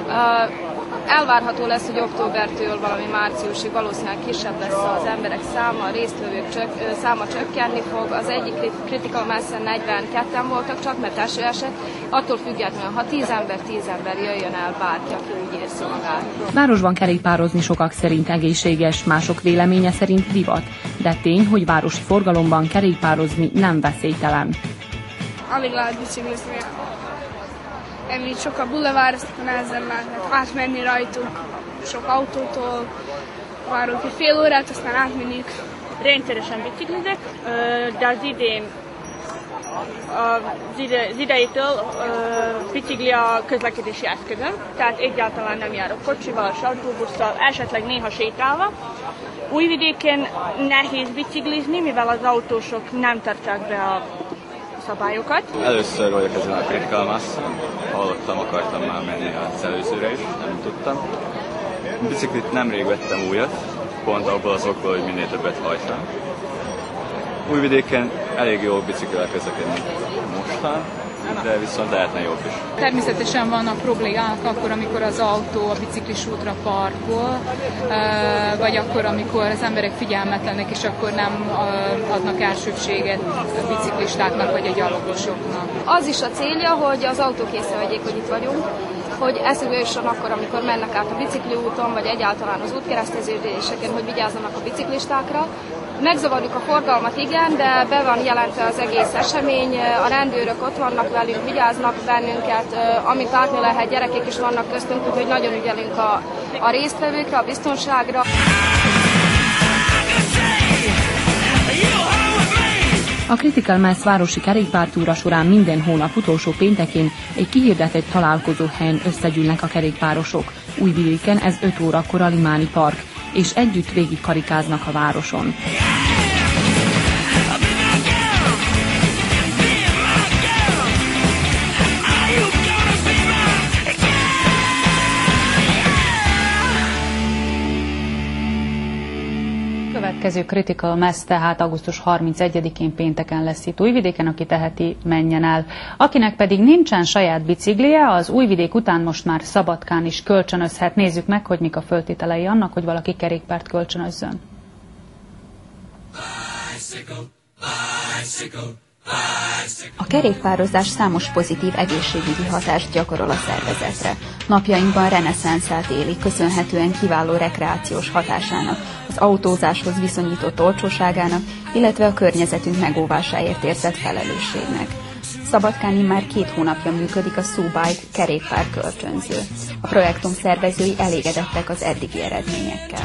Elvárható lesz, hogy októbertől valami márciusig valószínűleg kisebb lesz az emberek száma, a résztvevők száma csökkenni fog. Az egyik Critical Mass-en 42-en voltak csak, mert eső esett. Attól függetlenül, ha 10 ember jöjjön el bárki, aki úgy érzi magát. Városban kerékpározni sokak szerint egészséges, mások véleménye szerint divat, de tény, hogy városi forgalomban kerékpározni nem veszélytelen. Alig lehet biciklizni. Említ sok a bulevár, aztán nehezen lehetnek átmenni rajtuk. Sok autótól várunk egy fél órát, aztán átmenjük. Rendszeresen biciklizek, de az idejétől bicikli a közlekedési eszközöm, tehát egyáltalán nem járok kocsival, autóbusszal, esetleg néha sétálva. Újvidéken nehéz biciklizni, mivel az autósok nem tartják be a szabályokat. Először vagyok ezen a Critical Mass-on, hallottam, akartam már menni az előzőre is, nem tudtam. A biciklit nemrég vettem újat, pont abból az okból, hogy minél többet hajtam. Újvidéken elég jó biciklivel közlekedni mostan, de viszont lehetne jobb is. Természetesen vannak problémák akkor, amikor az autó a biciklis útra parkol, vagy akkor, amikor az emberek figyelmetlenek, és akkor nem adnak elsőbséget a biciklistáknak vagy a gyalogosoknak. Az is a célja, hogy az autók észrevegyék, hogy itt vagyunk, hogy eszükbe jusson akkor, amikor mennek át a bicikliúton, vagy egyáltalán az útkereszteződéseken, hogy vigyázzanak a biciklistákra. Megzavarjuk a forgalmat, igen, de be van jelentve az egész esemény, a rendőrök ott vannak velünk, vigyáznak bennünket, amit látni lehet, gyerekek is vannak köztünk, úgyhogy nagyon ügyelünk a résztvevőkre, a biztonságra. A Critical Mass városi kerékpártúra során minden hónap utolsó péntekén egy kihirdetett találkozóhelyen összegyűlnek a kerékpárosok. Újvidéken ez 5 órakor a Limáni Park, és együtt végig karikáznak a városon. Következő Critical Mass tehát augusztus 31-én pénteken lesz itt Újvidéken, aki teheti, menjen el. Akinek pedig nincsen saját biciklije, az Újvidék után most már Szabadkán is kölcsönözhet. Nézzük meg, hogy mik a föltételei annak, hogy valaki kerékpárt kölcsönözzön. A kerékpározás számos pozitív egészségügyi hatást gyakorol a szervezetre. Napjainkban reneszánszát éli, köszönhetően kiváló rekreációs hatásának, az autózáshoz viszonyított olcsóságának, illetve a környezetünk megóvásáért érzett felelősségnek. Szabadkán immár 2 hónapja működik a SoBike kerékpár kölcsönző. A projektum szervezői elégedettek az eddigi eredményekkel.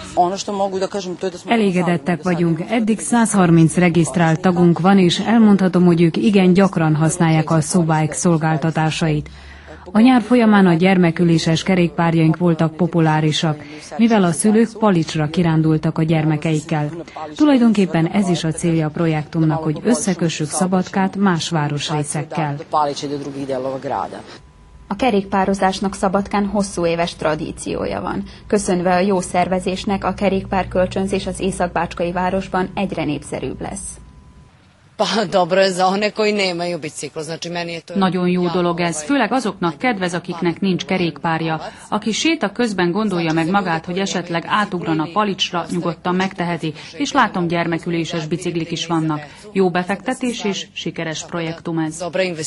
Elégedettek vagyunk. Eddig 130 regisztrált tagunk van, és elmondhatom, hogy ők igen gyakran használják a SoBike szolgáltatásait. A nyár folyamán a gyermeküléses kerékpárjaink voltak populárisak, mivel a szülők Palicsra kirándultak a gyermekeikkel. Tulajdonképpen ez is a célja a projektumnak, hogy összekössük Szabadkát más városrészekkel. A kerékpározásnak Szabadkán hosszú éves tradíciója van. Köszönve a jó szervezésnek a kerékpárkölcsönzés az észak-bácskai városban egyre népszerűbb lesz. Nagyon jó dolog ez, főleg azoknak kedvez, akiknek nincs kerékpárja. Aki séta közben gondolja meg magát, hogy esetleg átugran a Palicsra, nyugodtan megteheti, és látom, gyermeküléses biciklik is vannak. Jó befektetés és sikeres projektum ez.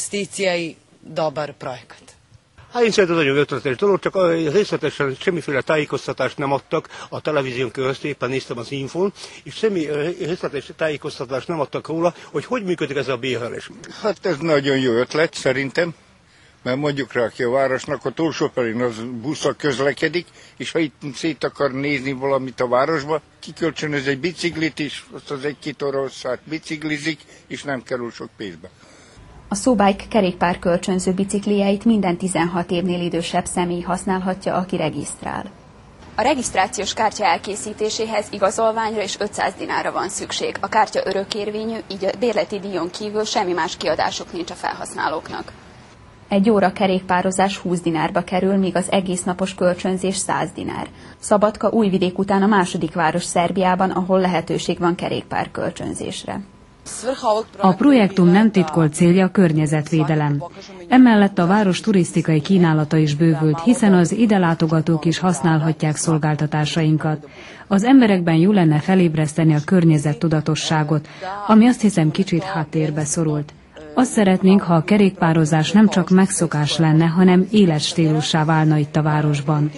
Hát én szerintem nagyon ötletes dolog, csak részletesen semmiféle tájékoztatást nem adtak a televízión között, éppen néztem az infón, és semmi részletes tájékoztatást nem adtak róla, hogy működik ez a BHL-es. Hát ez nagyon jó ötlet szerintem, mert mondjuk rá ki a városnak, a túlsó pedig az busszal közlekedik, és ha itt szét akar nézni valamit a városba, kikölcsönöz egy biciklit is, azt az 1-2 óra hosszát biciklizik, és nem kerül sok pénzbe. A SoBike kerékpár kölcsönző biciklieit minden 16 évnél idősebb személy használhatja, aki regisztrál. A regisztrációs kártya elkészítéséhez igazolványra és 500 dinárra van szükség. A kártya örökérvényű, így a bérleti díjon kívül semmi más kiadások nincs a felhasználóknak. Egy óra kerékpározás 20 dinárba kerül, míg az egésznapos kölcsönzés 100 dinár. Szabadka Újvidék után a második város Szerbiában, ahol lehetőség van kerékpár kölcsönzésre. A projektum nem titkolt célja a környezetvédelem. Emellett a város turisztikai kínálata is bővült, hiszen az ide látogatók is használhatják szolgáltatásainkat. Az emberekben jó lenne felébreszteni a környezettudatosságot, ami azt hiszem kicsit háttérbe szorult. Azt szeretnénk, ha a kerékpározás nem csak megszokás lenne, hanem életstílussá válna itt a városban.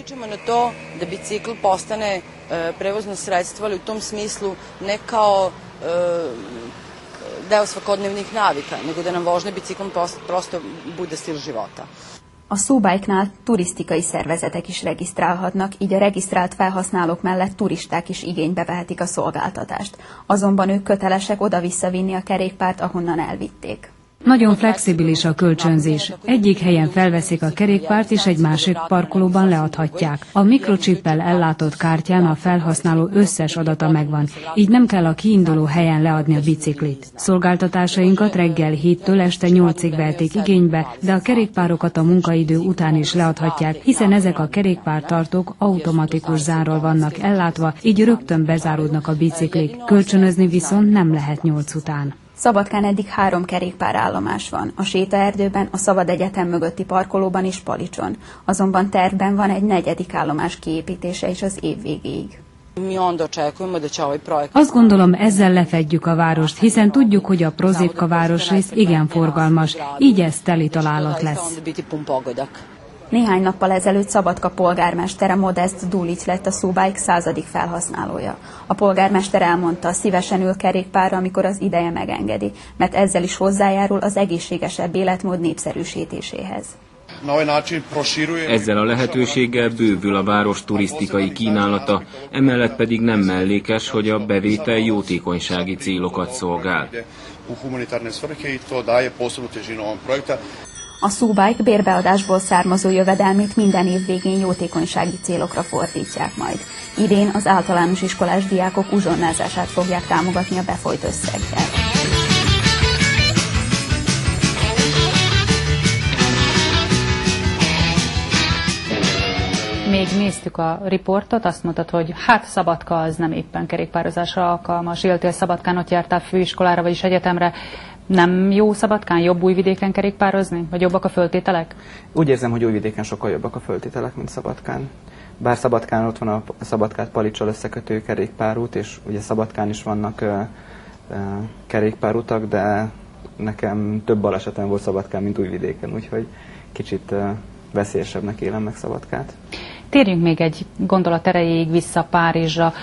Deo svakodnevnih navika, nego da nam vožnja biciklom prosto bude stil života. A SoBike-nál turisztikai szervezetek is regisztrálhatnak, így a regisztrált felhasználók mellett turisták is igénybe vehetik a szolgáltatást. Azonban ők kötelesek oda-visszavinni a kerékpárt, ahonnan elvitték. Nagyon flexibilis a kölcsönzés. Egyik helyen felveszik a kerékpárt, és egy másik parkolóban leadhatják. A mikrocsippel ellátott kártyán a felhasználó összes adata megvan, így nem kell a kiinduló helyen leadni a biciklit. Szolgáltatásainkat reggel 7-től este 8-ig vehetik igénybe, de a kerékpárokat a munkaidő után is leadhatják, hiszen ezek a kerékpártartók automatikus zárral vannak ellátva, így rögtön bezáródnak a biciklik. Kölcsönözni viszont nem lehet 8 után. Szabadkán eddig 3 kerékpárállomás van, a sétaerdőben, a Szabad Egyetem mögötti parkolóban és Palicson. Azonban tervben van egy 4. állomás kiépítése is az év végéig. Azt gondolom, ezzel lefedjük a várost, hiszen tudjuk, hogy a Prozivka városrész igen forgalmas, így ez teli találat lesz. Néhány nappal ezelőtt Szabadka polgármestere Modest Dulic lett a SoBike 100. felhasználója. A polgármester elmondta, szívesen ül kerékpárra, amikor az ideje megengedi, mert ezzel is hozzájárul az egészségesebb életmód népszerűsítéséhez. Ezzel a lehetőséggel bővül a város turisztikai kínálata, emellett pedig nem mellékes, hogy a bevétel jótékonysági célokat szolgál. A SoBike bérbeadásból származó jövedelmét minden év végén jótékonysági célokra fordítják majd. Idén az általános iskolás diákok uzsonnázását fogják támogatni a befolyt összeggel. Még néztük a riportot, azt mondtad, hogy hát Szabadka az nem éppen kerékpározásra alkalmas. Éltél Szabadkán, ott jártál főiskolára, vagyis egyetemre. Nem jó Szabadkán, jobb Újvidéken kerékpározni? Vagy jobbak a föltételek? Úgy érzem, hogy Újvidéken sokkal jobbak a föltételek, mint Szabadkán. Bár Szabadkán ott van a Szabadkát Palicsal összekötő kerékpárút, és ugye Szabadkán is vannak kerékpárutak, de nekem több balesetem volt Szabadkán, mint Újvidéken, úgyhogy kicsit veszélyesebbnek élem meg Szabadkát. Térjünk még egy gondolat erejéig vissza Párizsra.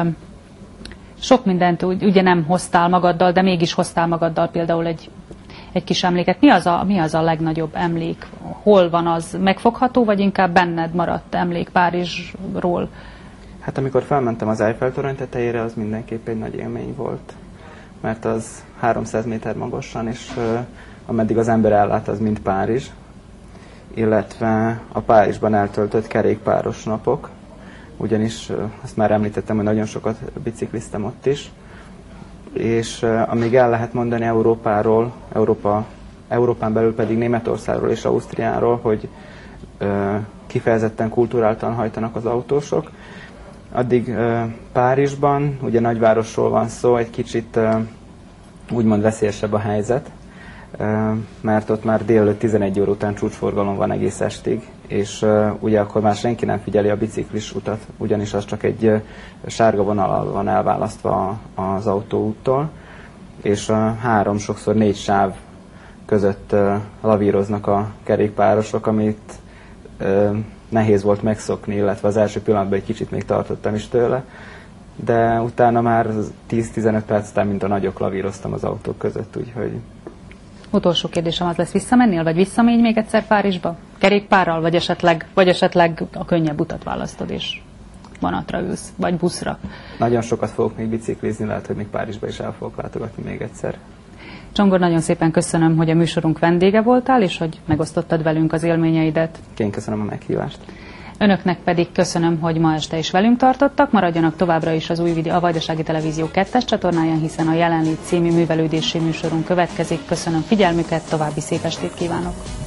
Sok mindent ugye nem hoztál magaddal, de mégis hoztál magaddal például egy kis emléket. Mi az a legnagyobb emlék? Hol van az megfogható, vagy inkább benned maradt emlék Párizsról? Hát amikor felmentem az Eiffel-torony tetejére, az mindenképp egy nagy élmény volt. Mert az 300 méter magasan, és ameddig az ember ellát, az mind Párizs. Illetve a Párizsban eltöltött kerékpáros napok. Ugyanis azt már említettem, hogy nagyon sokat bicikliztem ott is. És amíg el lehet mondani Európáról, Európán belül pedig Németországról és Ausztriáról, hogy kifejezetten kulturáltan hajtanak az autósok, addig Párizsban, ugye nagyvárosról van szó, egy kicsit úgymond veszélyesebb a helyzet, mert ott már délelőtt 11 óra után csúcsforgalom van egész estig, és ugye akkor már senki nem figyeli a biciklis utat, ugyanis az csak egy sárga vonallal van elválasztva az autóúttól, és 3, sokszor 4 sáv között lavíroznak a kerékpárosok, amit nehéz volt megszokni, illetve az első pillanatban egy kicsit még tartottam is tőle, de utána már 10-15 perc után, mint a nagyok, lavíroztam az autók között, úgyhogy... Utolsó kérdésem az lesz, visszamennél, vagy visszamégy még egyszer Párizsba? Kerékpárral, vagy esetleg a könnyebb utat választod, és vonatra ülsz, vagy buszra? Nagyon sokat fogok még biciklizni, lehet, hogy még Párizsba is el fogok látogatni még egyszer. Csongor, nagyon szépen köszönöm, hogy a műsorunk vendége voltál, és hogy megosztottad velünk az élményeidet. Én köszönöm a meghívást. Önöknek pedig köszönöm, hogy ma este is velünk tartottak. Maradjanak továbbra is az a Vajdasági Televízió 2-es csatornáján, hiszen a Jelenlét című művelődési műsorunk következik. Köszönöm figyelmüket, további szép estét kívánok!